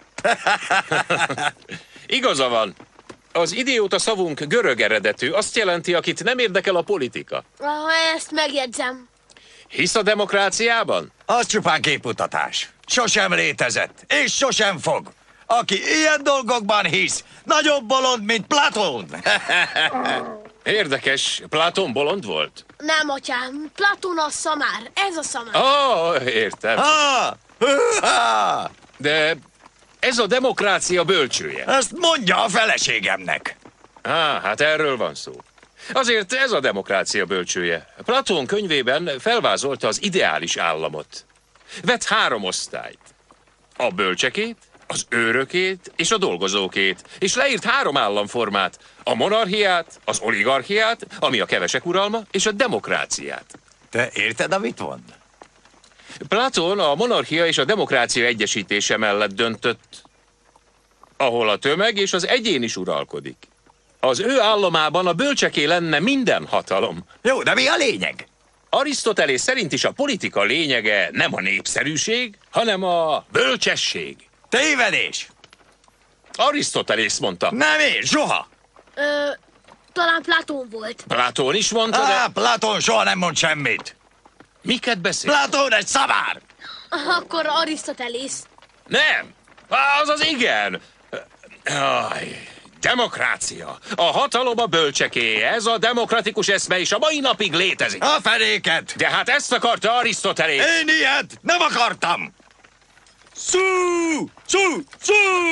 Igaza van. Az idióta szavunk görög eredetű, azt jelenti, akit nem érdekel a politika. Ah, ezt megjegyzem. Hisz a demokráciában? Az csupán képmutatás. Sosem létezett, és sosem fog. Aki ilyen dolgokban hisz, nagyobb bolond, mint Platón. Érdekes, Platón bolond volt? Nem, atyám, Platón a szamár, ez a szamár. Ó, oh, értem. Ha! Ha! De ez a demokrácia bölcsője. Ezt mondja a feleségemnek. Á, hát erről van szó. Azért ez a demokrácia bölcsője. Platón könyvében felvázolta az ideális államot. Vett három osztályt. A bölcsekét, az őrökét és a dolgozókét. És leírt három államformát. A monarchiát, az oligarchiát, ami a kevesek uralma, és a demokráciát. Te érted, amit mond? Platón a monarchia és a demokrácia egyesítése mellett döntött, ahol a tömeg és az egyén is uralkodik. Az ő államában a bölcseké lenne minden hatalom. Jó, de mi a lényeg? Arisztotelész szerint is a politika lényege nem a népszerűség, hanem a bölcsesség. Tévedés! Arisztotelész mondta. Nem én, soha! Ö, talán Platón volt. Platón is mondta, de... Á, Platón soha nem mond semmit. Miket beszél? Platón egy szamár! Akkor Arisztotelész. Nem! Az az igen! Aj, demokrácia. A hatalom a bölcseké. Ez a demokratikus eszme is a mai napig létezik. A fenéket! De hát ezt akarta Arisztotelész. Én ilyet nem akartam! Szú! Szú! Szú!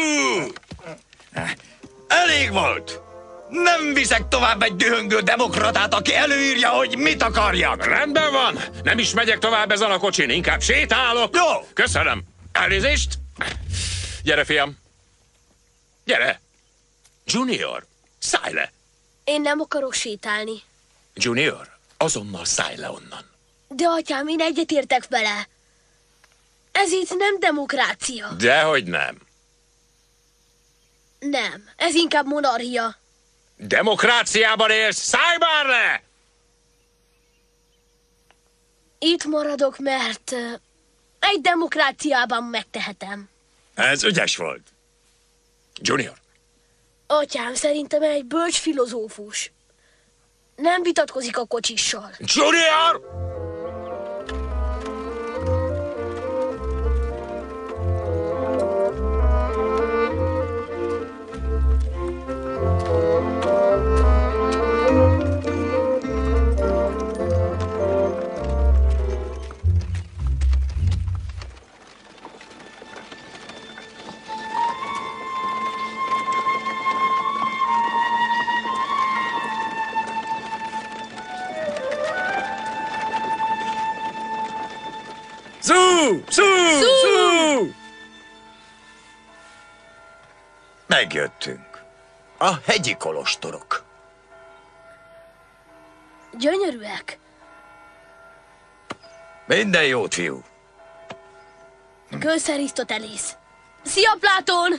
Elég volt! Nem viszek tovább egy dühöngő demokratát, aki előírja, hogy mit akarjak. Rendben van. Nem is megyek tovább ezen a kocsin, inkább sétálok. Jó. Köszönöm. Elnézést. Gyere, fiam. Gyere. Junior, szállj le. Én nem akarok sétálni. Junior, azonnal szállj le onnan. De atyám, én egyetértek vele. Ez itt nem demokrácia. Dehogy nem. Nem, ez inkább monarchia. Demokráciában élsz, szállj már le! Itt maradok, mert uh, egy demokráciában megtehetem. Ez ügyes volt. Junior. Atyám, szerintem egy bölcs filozófus. Nem vitatkozik a kocsissal. Junior! Szú! Szú! Szú! Megjöttünk. A hegyi kolostorok. Gyönyörűek. Minden jót, fiú. Kösz, Arisztotelész. Szia, Platón!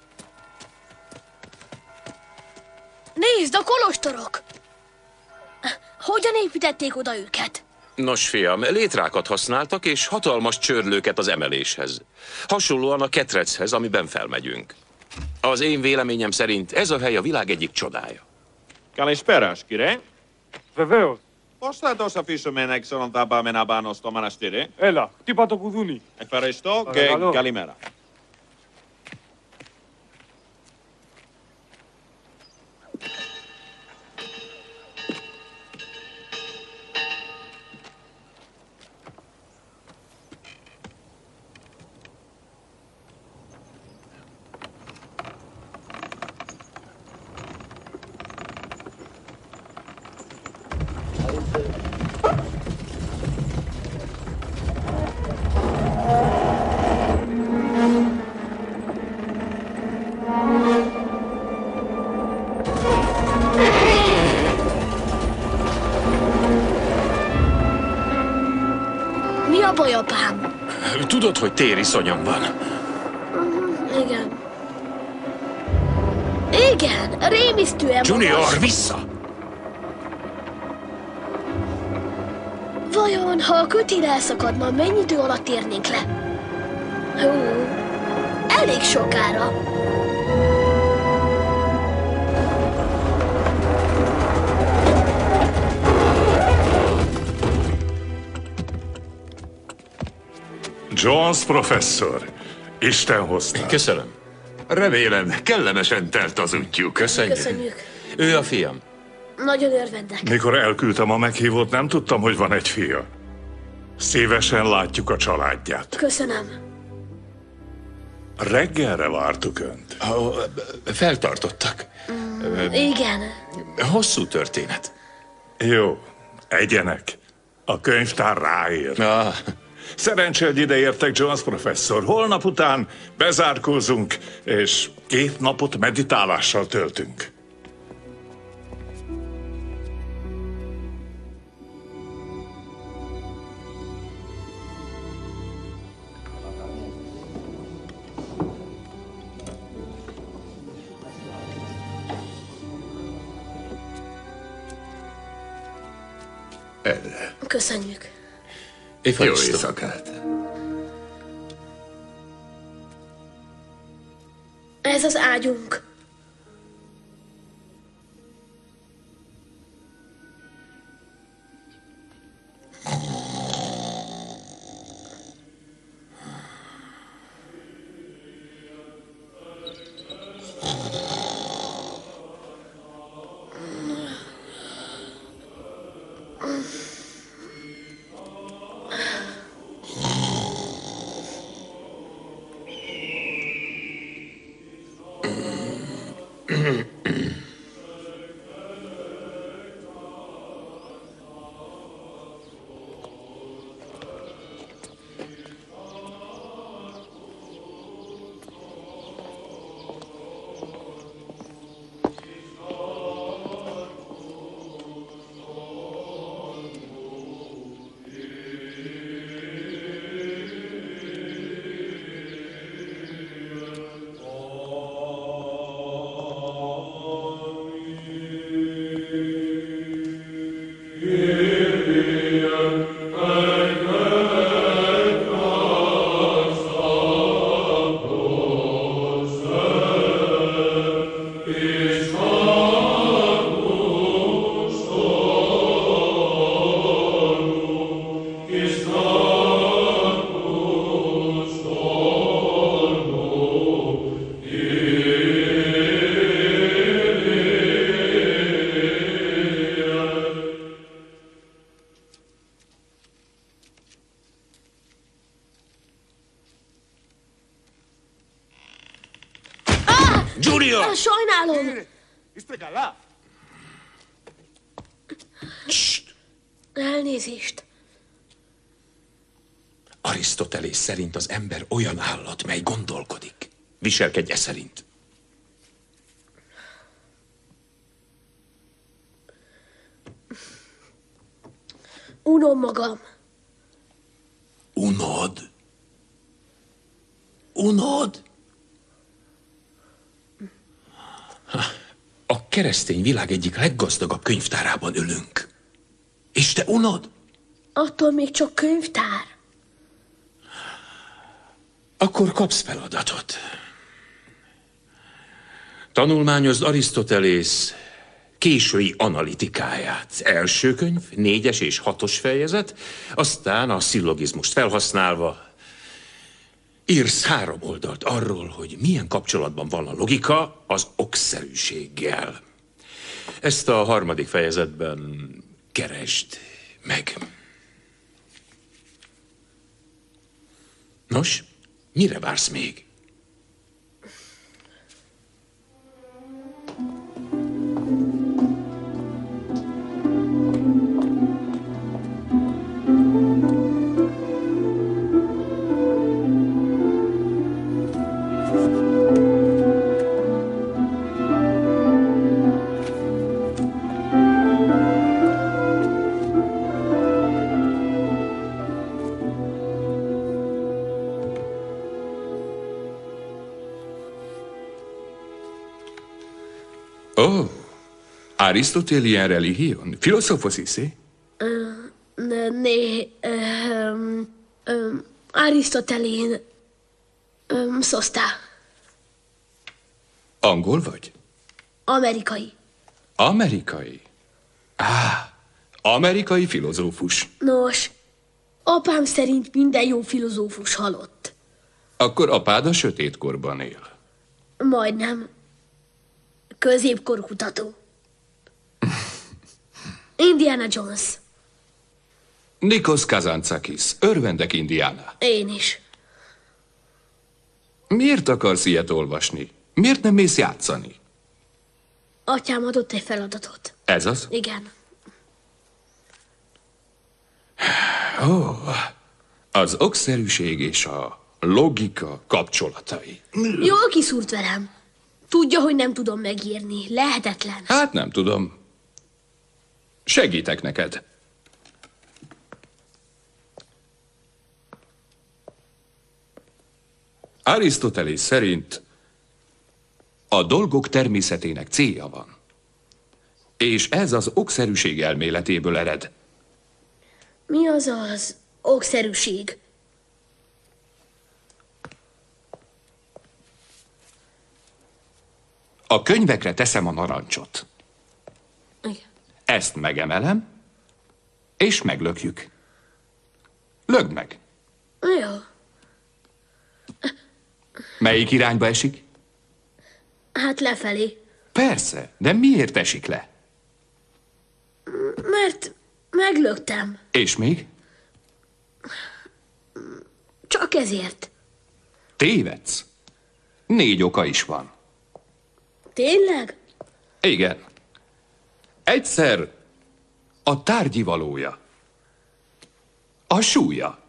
Nézd, a kolostorok! Hogyan építették oda őket? Nos, fiam, létrákat használtak, és hatalmas csörlőket az emeléshez. Hasonlóan a ketrechez, amiben felmegyünk. Az én véleményem szerint ez a hely a világ egyik csodája. Καλησπέρας, κύριε. Βεβαίως. Πώς θα δώσω αφήσω με ένα εξώνον θα πάμε να πάνω στο μοναστήρι. Έλα, χτύπα το κουδούνι. Ευχαριστώ και Παρακαλώ. καλημέρα. Mi a baj, apám? Tudod, hogy tériszonyom van? Uh, igen. Igen, rémisztően Junior, magas. vissza! Vajon, ha a kötél elszakadna, mennyi idő alatt érnénk le? Hú, elég sokára. Jones professzor, Isten hozta. Köszönöm. Remélem, kellemesen telt az útjuk. Köszönjük. Köszönjük. Ő a fiam. Nagyon örvendek. Mikor elküldtem a meghívót, nem tudtam, hogy van egy fia. Szívesen látjuk a családját. Köszönöm. Reggelre vártuk önt. Oh, feltartottak. Mm, igen. Hosszú történet. Jó, egyenek. A könyvtár ráér. Ah. Szerencsé, hogy ideértek, Jones professzor. Holnap után bezárkózunk, és két napot meditálással töltünk. Erre. Köszönjük. Jó éjszakát. Ez az ágyunk. Junior! Sajnálom! Elnézést. Arisztotelész szerint az ember olyan állat, mely gondolkodik. Viselkedj e szerint. Unom magam. Unod? Unod? A keresztény világ egyik leggazdagabb könyvtárában ülünk. És te unod? Attól még csak könyvtár. Akkor kapsz feladatot. Tanulmányozd Arisztotelész késői analitikáját. Első könyv, négyes és hatos fejezet, aztán a szillogizmust felhasználva írsz három oldalt arról, hogy milyen kapcsolatban van a logika az okszerűséggel. Ezt a harmadik fejezetben keresd meg. Nos, mire vársz még? Oh, Aristotélien religion, filosophosis, eh? Né, um, um, Arisztotelén um, szosztá. Angol vagy? Amerikai. Amerikai? Á, amerikai filozófus. Nos, apám szerint minden jó filozófus halott. Akkor apád a sötétkorban él. Majdnem. Középkor kutató. Indiana Jones. Nikos Kazantzakis, örvendek Indiana. Én is. Miért akarsz ilyet olvasni? Miért nem mész játszani? Atyám adott egy feladatot. Ez az? Igen. Ó, oh, az okszerűség és a logika kapcsolatai. Jól kiszúrt velem. Tudja, hogy nem tudom megírni. Lehetetlen. Hát nem tudom. Segítek neked. Arisztotelész szerint a dolgok természetének célja van. És ez az okszerűség elméletéből ered. Mi az az okszerűség? A könyvekre teszem a narancsot. Igen. Ezt megemelem, és meglökjük. Lögd meg. Jó. Melyik irányba esik? Hát lefelé. Persze, de miért esik le? Mert meglöktem. És még? Csak ezért. Tévedsz. Négy oka is van. Tényleg? Igen. Egyszer a tárgyi valója. A súlya.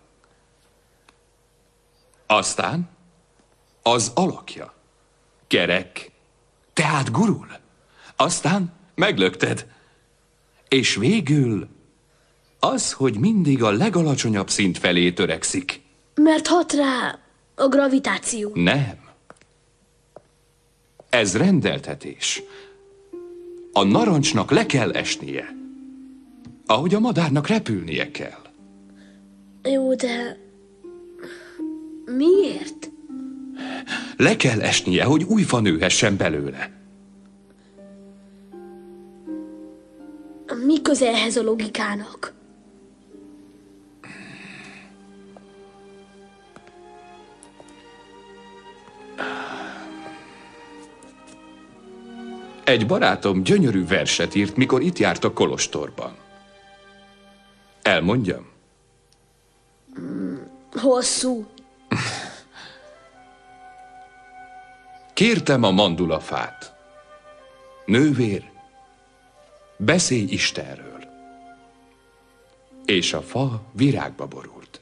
Aztán az alakja. Kerek. Tehát gurul. Aztán meglökted. És végül az, hogy mindig a legalacsonyabb szint felé törekszik. Mert hat rá a gravitáció. Nem. Ez rendeltetés. A narancsnak le kell esnie. Ahogy a madárnak repülnie kell. Jó, de miért? Le kell esnie, hogy új fa nőhessen belőle. Mi köze ehhez a logikának? Egy barátom gyönyörű verset írt, mikor itt járt a kolostorban. Elmondjam? Hosszú. Kértem a mandulafát. Nővér, beszélj Istenről. És a fa virágba borult.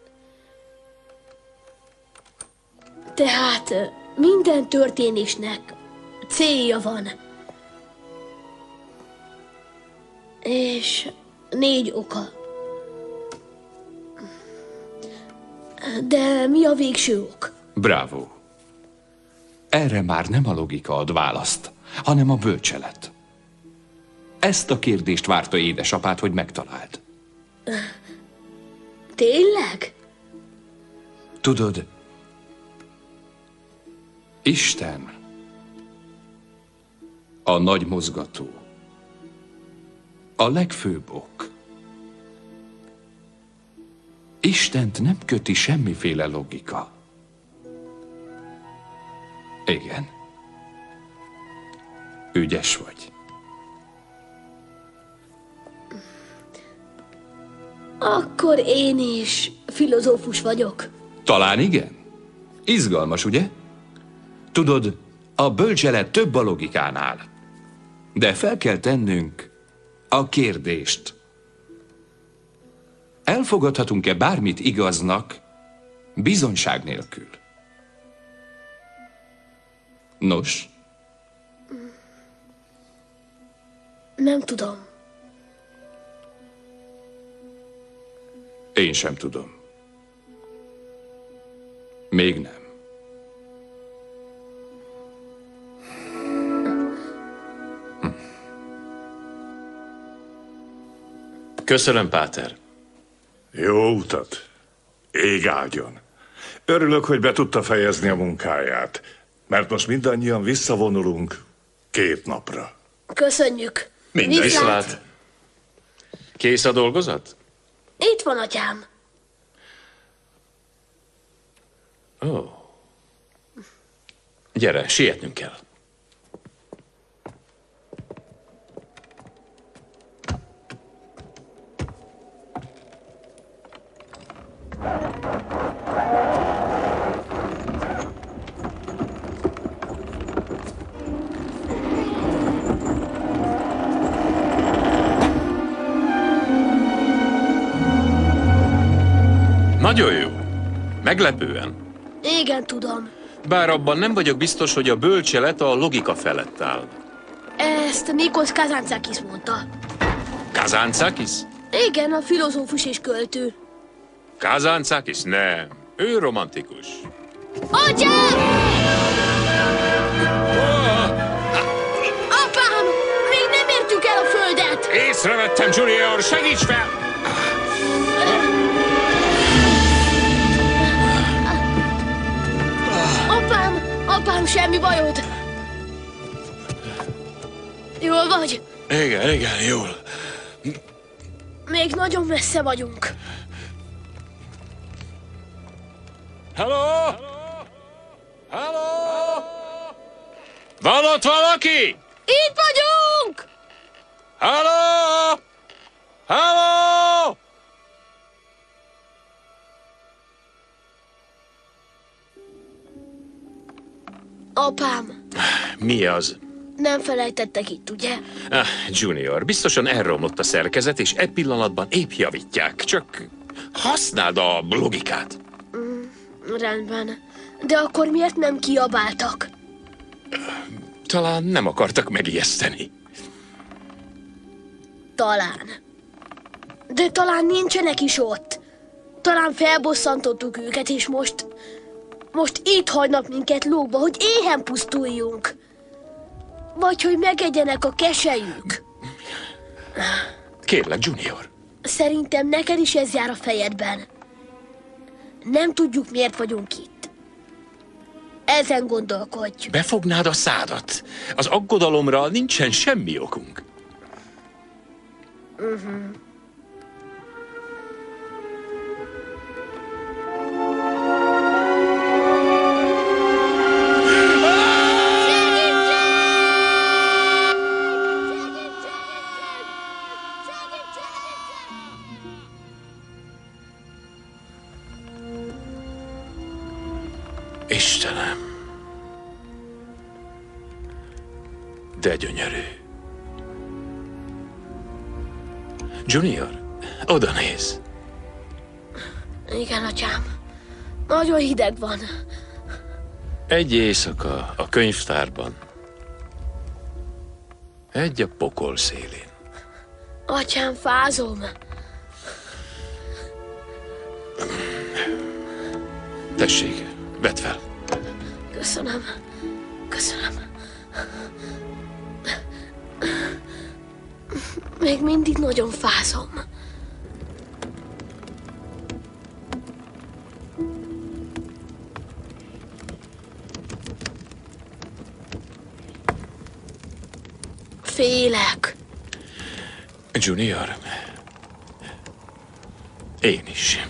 Tehát minden történésnek célja van. És négy oka. De mi a végső ok? Bravo. Erre már nem a logika ad választ, hanem a bölcselet. Ezt a kérdést várta édesapád, hogy megtaláld. Tényleg? Tudod, Isten a nagy mozgató, a legfőbb ok. Istent nem köti semmiféle logika. Igen. Ügyes vagy. Akkor én is filozófus vagyok. Talán igen. Izgalmas, ugye? Tudod, a bölcselet több a logikánál. De fel kell tennünk a kérdést. Elfogadhatunk-e bármit igaznak bizonyság nélkül? Nos? Nem tudom. Én sem tudom. Még nem. Köszönöm, Páter. Jó utat. Ég áldjon. Örülök, hogy be tudta fejezni a munkáját, mert most mindannyian visszavonulunk két napra. Köszönjük. Minden viszlát. Kész a dolgozat? Itt van, atyám. Ó. Gyere, sietnünk kell. Nagyon jó. Meglepően. Igen, tudom. Bár abban nem vagyok biztos, hogy a bölcselet a logika felett áll. Ezt Nikos Kazantzakis mondta. Kazantzakis? Igen, a filozófus és költő. Kazantzakis? Nem. Ő romantikus. Atyám! Apám! Még nem értük el a földet! Észrevettem, Junior! Segíts fel! Apám! Apám, semmi bajod! Jól vagy? Igen, igen, jól. Még nagyon messze vagyunk. Halló? Halló? Van ott valaki? Itt vagyunk! Halló? Halló? Apám, Mi az? nem felejtettek itt, ugye? Ah, Junior, biztosan elromlott a szerkezet, és e pillanatban épp javítják. Csak használd a logikát. Mm, rendben. De akkor miért nem kiabáltak? Talán nem akartak megijeszteni. Talán. De talán nincsenek is ott. Talán felbosszantottuk őket, és most... Most itt hagynak minket lógba, hogy éhen pusztuljunk. Vagy hogy megegyenek a keselyük. Kérlek, Junior. Szerintem neked is ez jár a fejedben. Nem tudjuk, miért vagyunk itt. Ezen gondolkodj. Befognád a szádat. Az aggodalomra nincsen semmi okunk. Uh-huh. Istenem. De gyönyörű. Junior, oda néz. Igen, atyám. Nagyon hideg van. Egy éjszaka a könyvtárban. Egy a pokol szélén. Atyám, fázom. Tessék, vedd fel. Köszönöm. Köszönöm. Még mindig nagyon fázom. Félek. Junior, én is.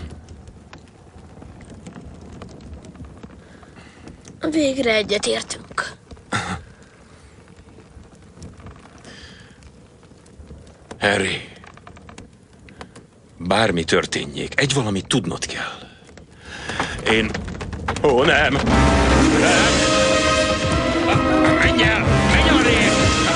Végre egyetértünk. Harry, bármi történjék, egy valamit tudnod kell. Én... Ó, nem! Nem! Menj el! Menj arrébb!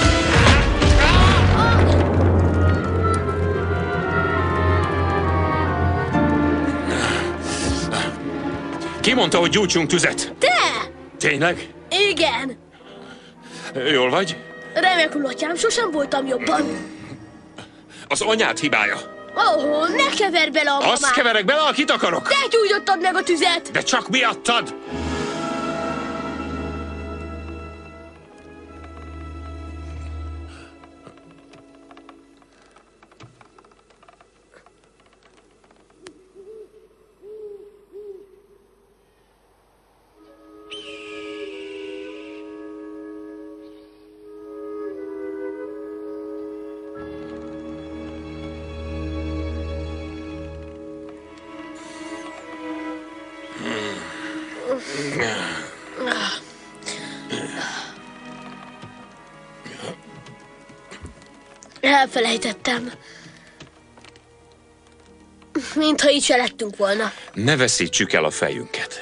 Ki mondta, hogy gyújtsunk tüzet? Te! Tényleg? Igen! Jól vagy? Remekül, atyám, sosem voltam jobban. Az anyád hibája. Ó, oh, ne kever bele a mamát! Azt keverek bele, akit akarok! Te gyújtottad meg a tüzet! De csak miattad! Elfelejtettem. Mintha így se lettünk volna. Ne veszítsük el a fejünket.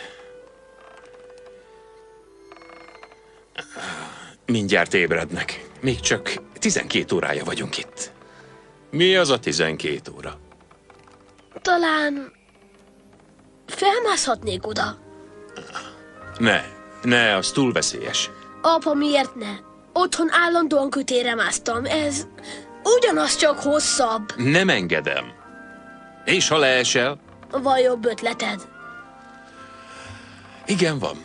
Mindjárt ébrednek. Még csak tizenkét órája vagyunk itt. Mi az a tizenkét óra? Talán felmászhatnék oda. Ne, ne, az túl veszélyes. Apa, miért ne? Otthon állandóan kötére másztam. Ez ugyanaz, csak hosszabb. Nem engedem. És ha leesel? Van jobb ötleted? Igen, van.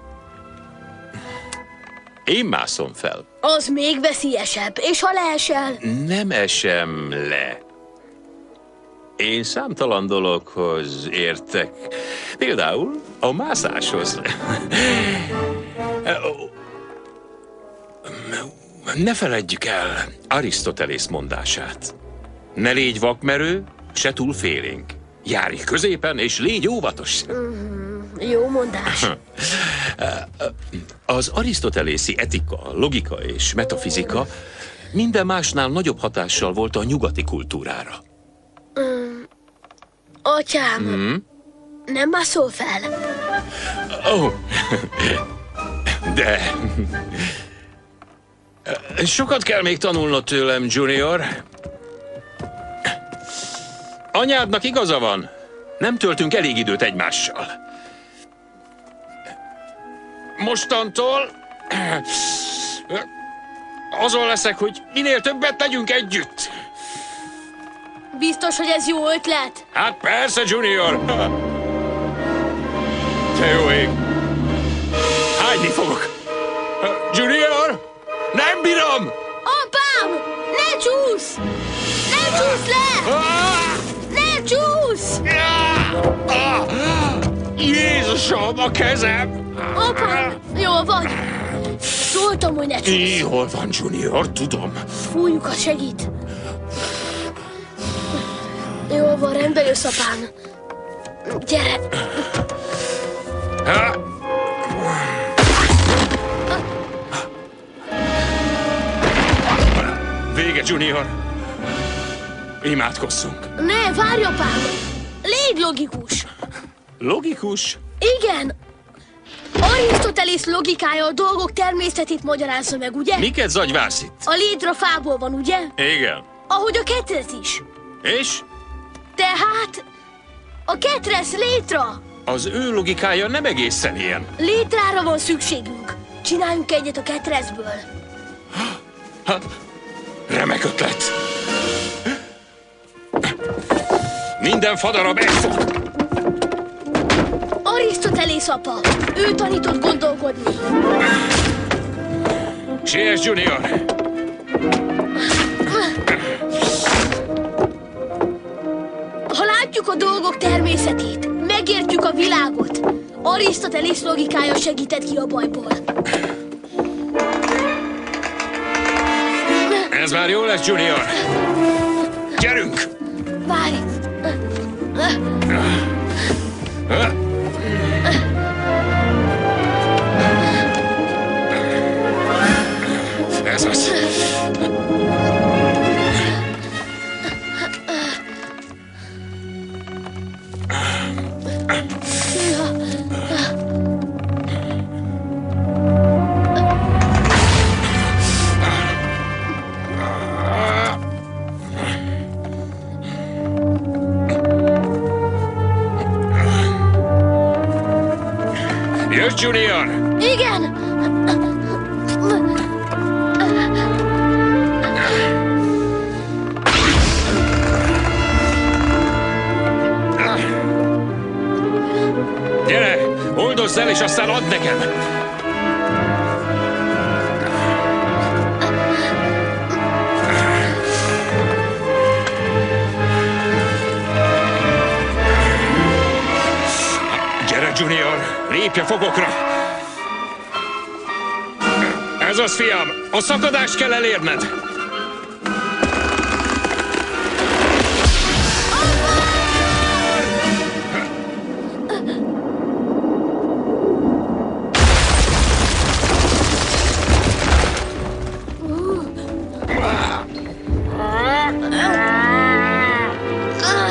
Én mászom fel. Az még veszélyesebb. És ha leesel? Nem esem le. Én számtalan dologhoz értek. Például a mászáshoz. Ne feledjük el Arisztotelész mondását. Ne légy vakmerő, se túl félénk. Járj középen, és légy óvatos. Mm, jó mondás. Az arisztotelészi etika, logika és metafizika minden másnál nagyobb hatással volt a nyugati kultúrára. Mm, atyám, Hmm? nem mászol fel? Oh. De... Sokat kell még tanulnod tőlem, Junior. Anyádnak igaza van. Nem töltünk elég időt egymással. Mostantól azon leszek, hogy minél többet legyünk együtt. Biztos, hogy ez jó ötlet? Hát persze, Junior. Te jó ég. Hányni fogok. Junior, nem bírom! Apám! Ne csúsz! Ne csúsz le! Ne csúsz! Jézusom, a kezem! Apám, jól vagy? Szóltam, hogy ne csúsz. Jól van, Junior, tudom. Fújjukat segít. Jól van, rendbe jössz, apám. Gyere! Vége, Junior. Imádkozzunk. Ne, várj, apám! Légy logikus! Logikus? Igen! Arisztotelész logikája a dolgok természetét magyarázza meg, ugye? Miket zagyválsz itt? A létra fából van, ugye? Igen. Ahogy a ketrec is. És? Tehát a ketrec létra. Az ő logikája nem egészen ilyen. Létrára van szükségünk. Csináljunk egyet a ketrecből. Ha, remek ötlet. Minden fadarab egy fog. Arisztotelész apa. Ő tanított gondolkodni. Siess, Junior. Ha látjuk a dolgok természetét, megértjük a világot, Arisztotelész logikája segített ki a bajból. Ez már jó lesz, Junior. Gyerünk! Várj! Ez az. Jössz, Junior! Igen! Gyere, oldozz el, és aztán add nekem! Gyere, Junior, lépj a fogokra! Ez az, fiam, a szakadást kell elérned!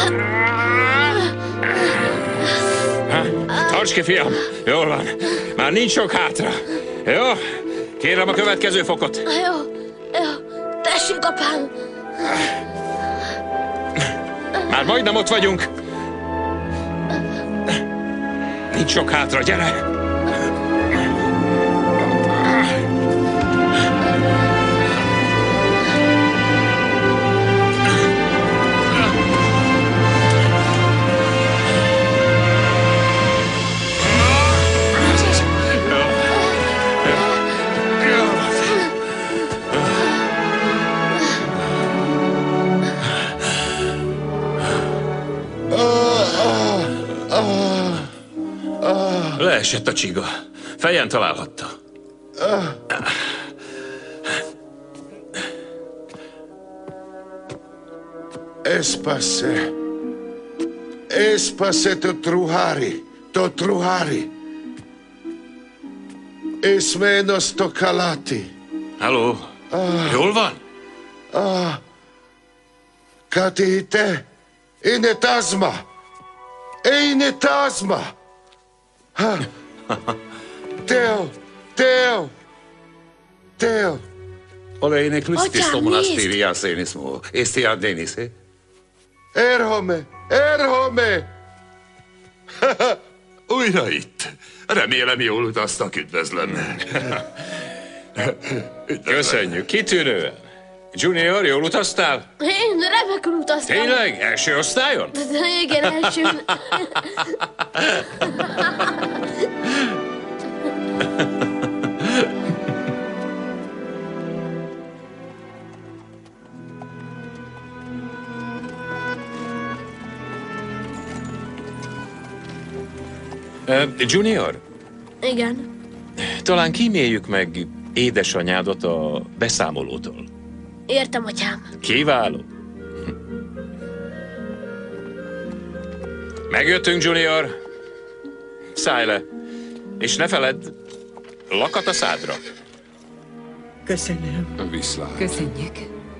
Tarts ki, fiam! Jól van. Már nincs sok hátra. Jó? Kérem a következő fokot. Jó, jó. Tessék, apám. Már majdnem ott vagyunk. Nincs sok hátra, gyere! Leesett a csiga. Fejen találhatta. Espase. Espase to truhari. To truhari. Es menos to kalati. Halló? Ah. Jól van? Ah. Katite. Ine tazma. Ine tazma. Ha. Teo, Teo, Teo. Olejnek lustis Atyám, to nézd! monasztéria széniszmó. Észtia déniszé? Erhome, Erhome. Újra itt. Remélem jól utaztak, üdvözlöm. Köszönjük, kitűnően. Junior, jól utaztál? Én remekül utaztam. Tényleg? Első osztályon? Igen, első. Uh, Junior, Igen. talán kíméljük meg édesanyádat a beszámolótól. Értem, atyám. Kiváló. Megjöttünk, Junior. Szállj le. És ne feledd, lakat a szádra. Köszönöm. Viszlát. Köszönjük.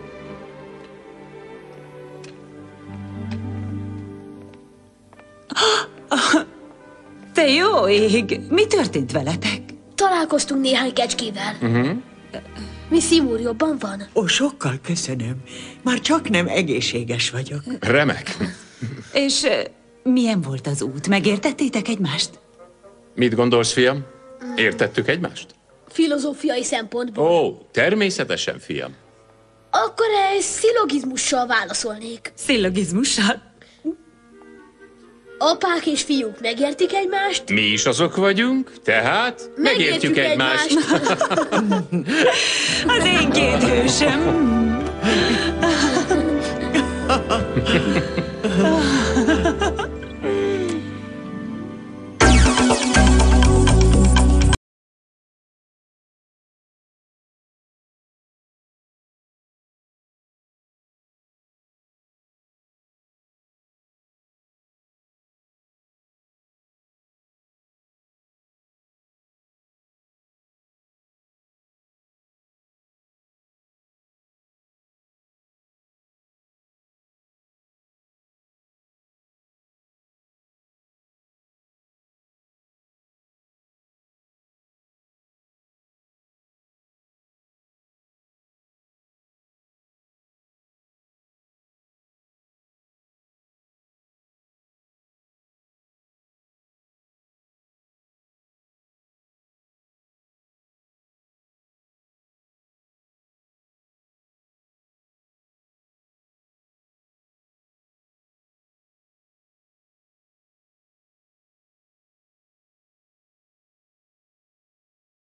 Te jó ég! Mi történt veletek? Találkoztunk néhány kecskével. Uh-huh. Mi Szimúr jobban van? Ó, sokkal köszönöm. Már csak nem egészséges vagyok. Remek. És uh, milyen volt az út? Megértettétek egymást? Mit gondolsz, fiam? Értettük egymást? Filozófiai szempontból. Ó, természetesen, fiam. Akkor egy szillogizmussal válaszolnék. Szillogizmussal? Apák és fiúk megértik egymást? Mi is azok vagyunk, tehát megértjük, megértjük egymást. Az én két hősöm.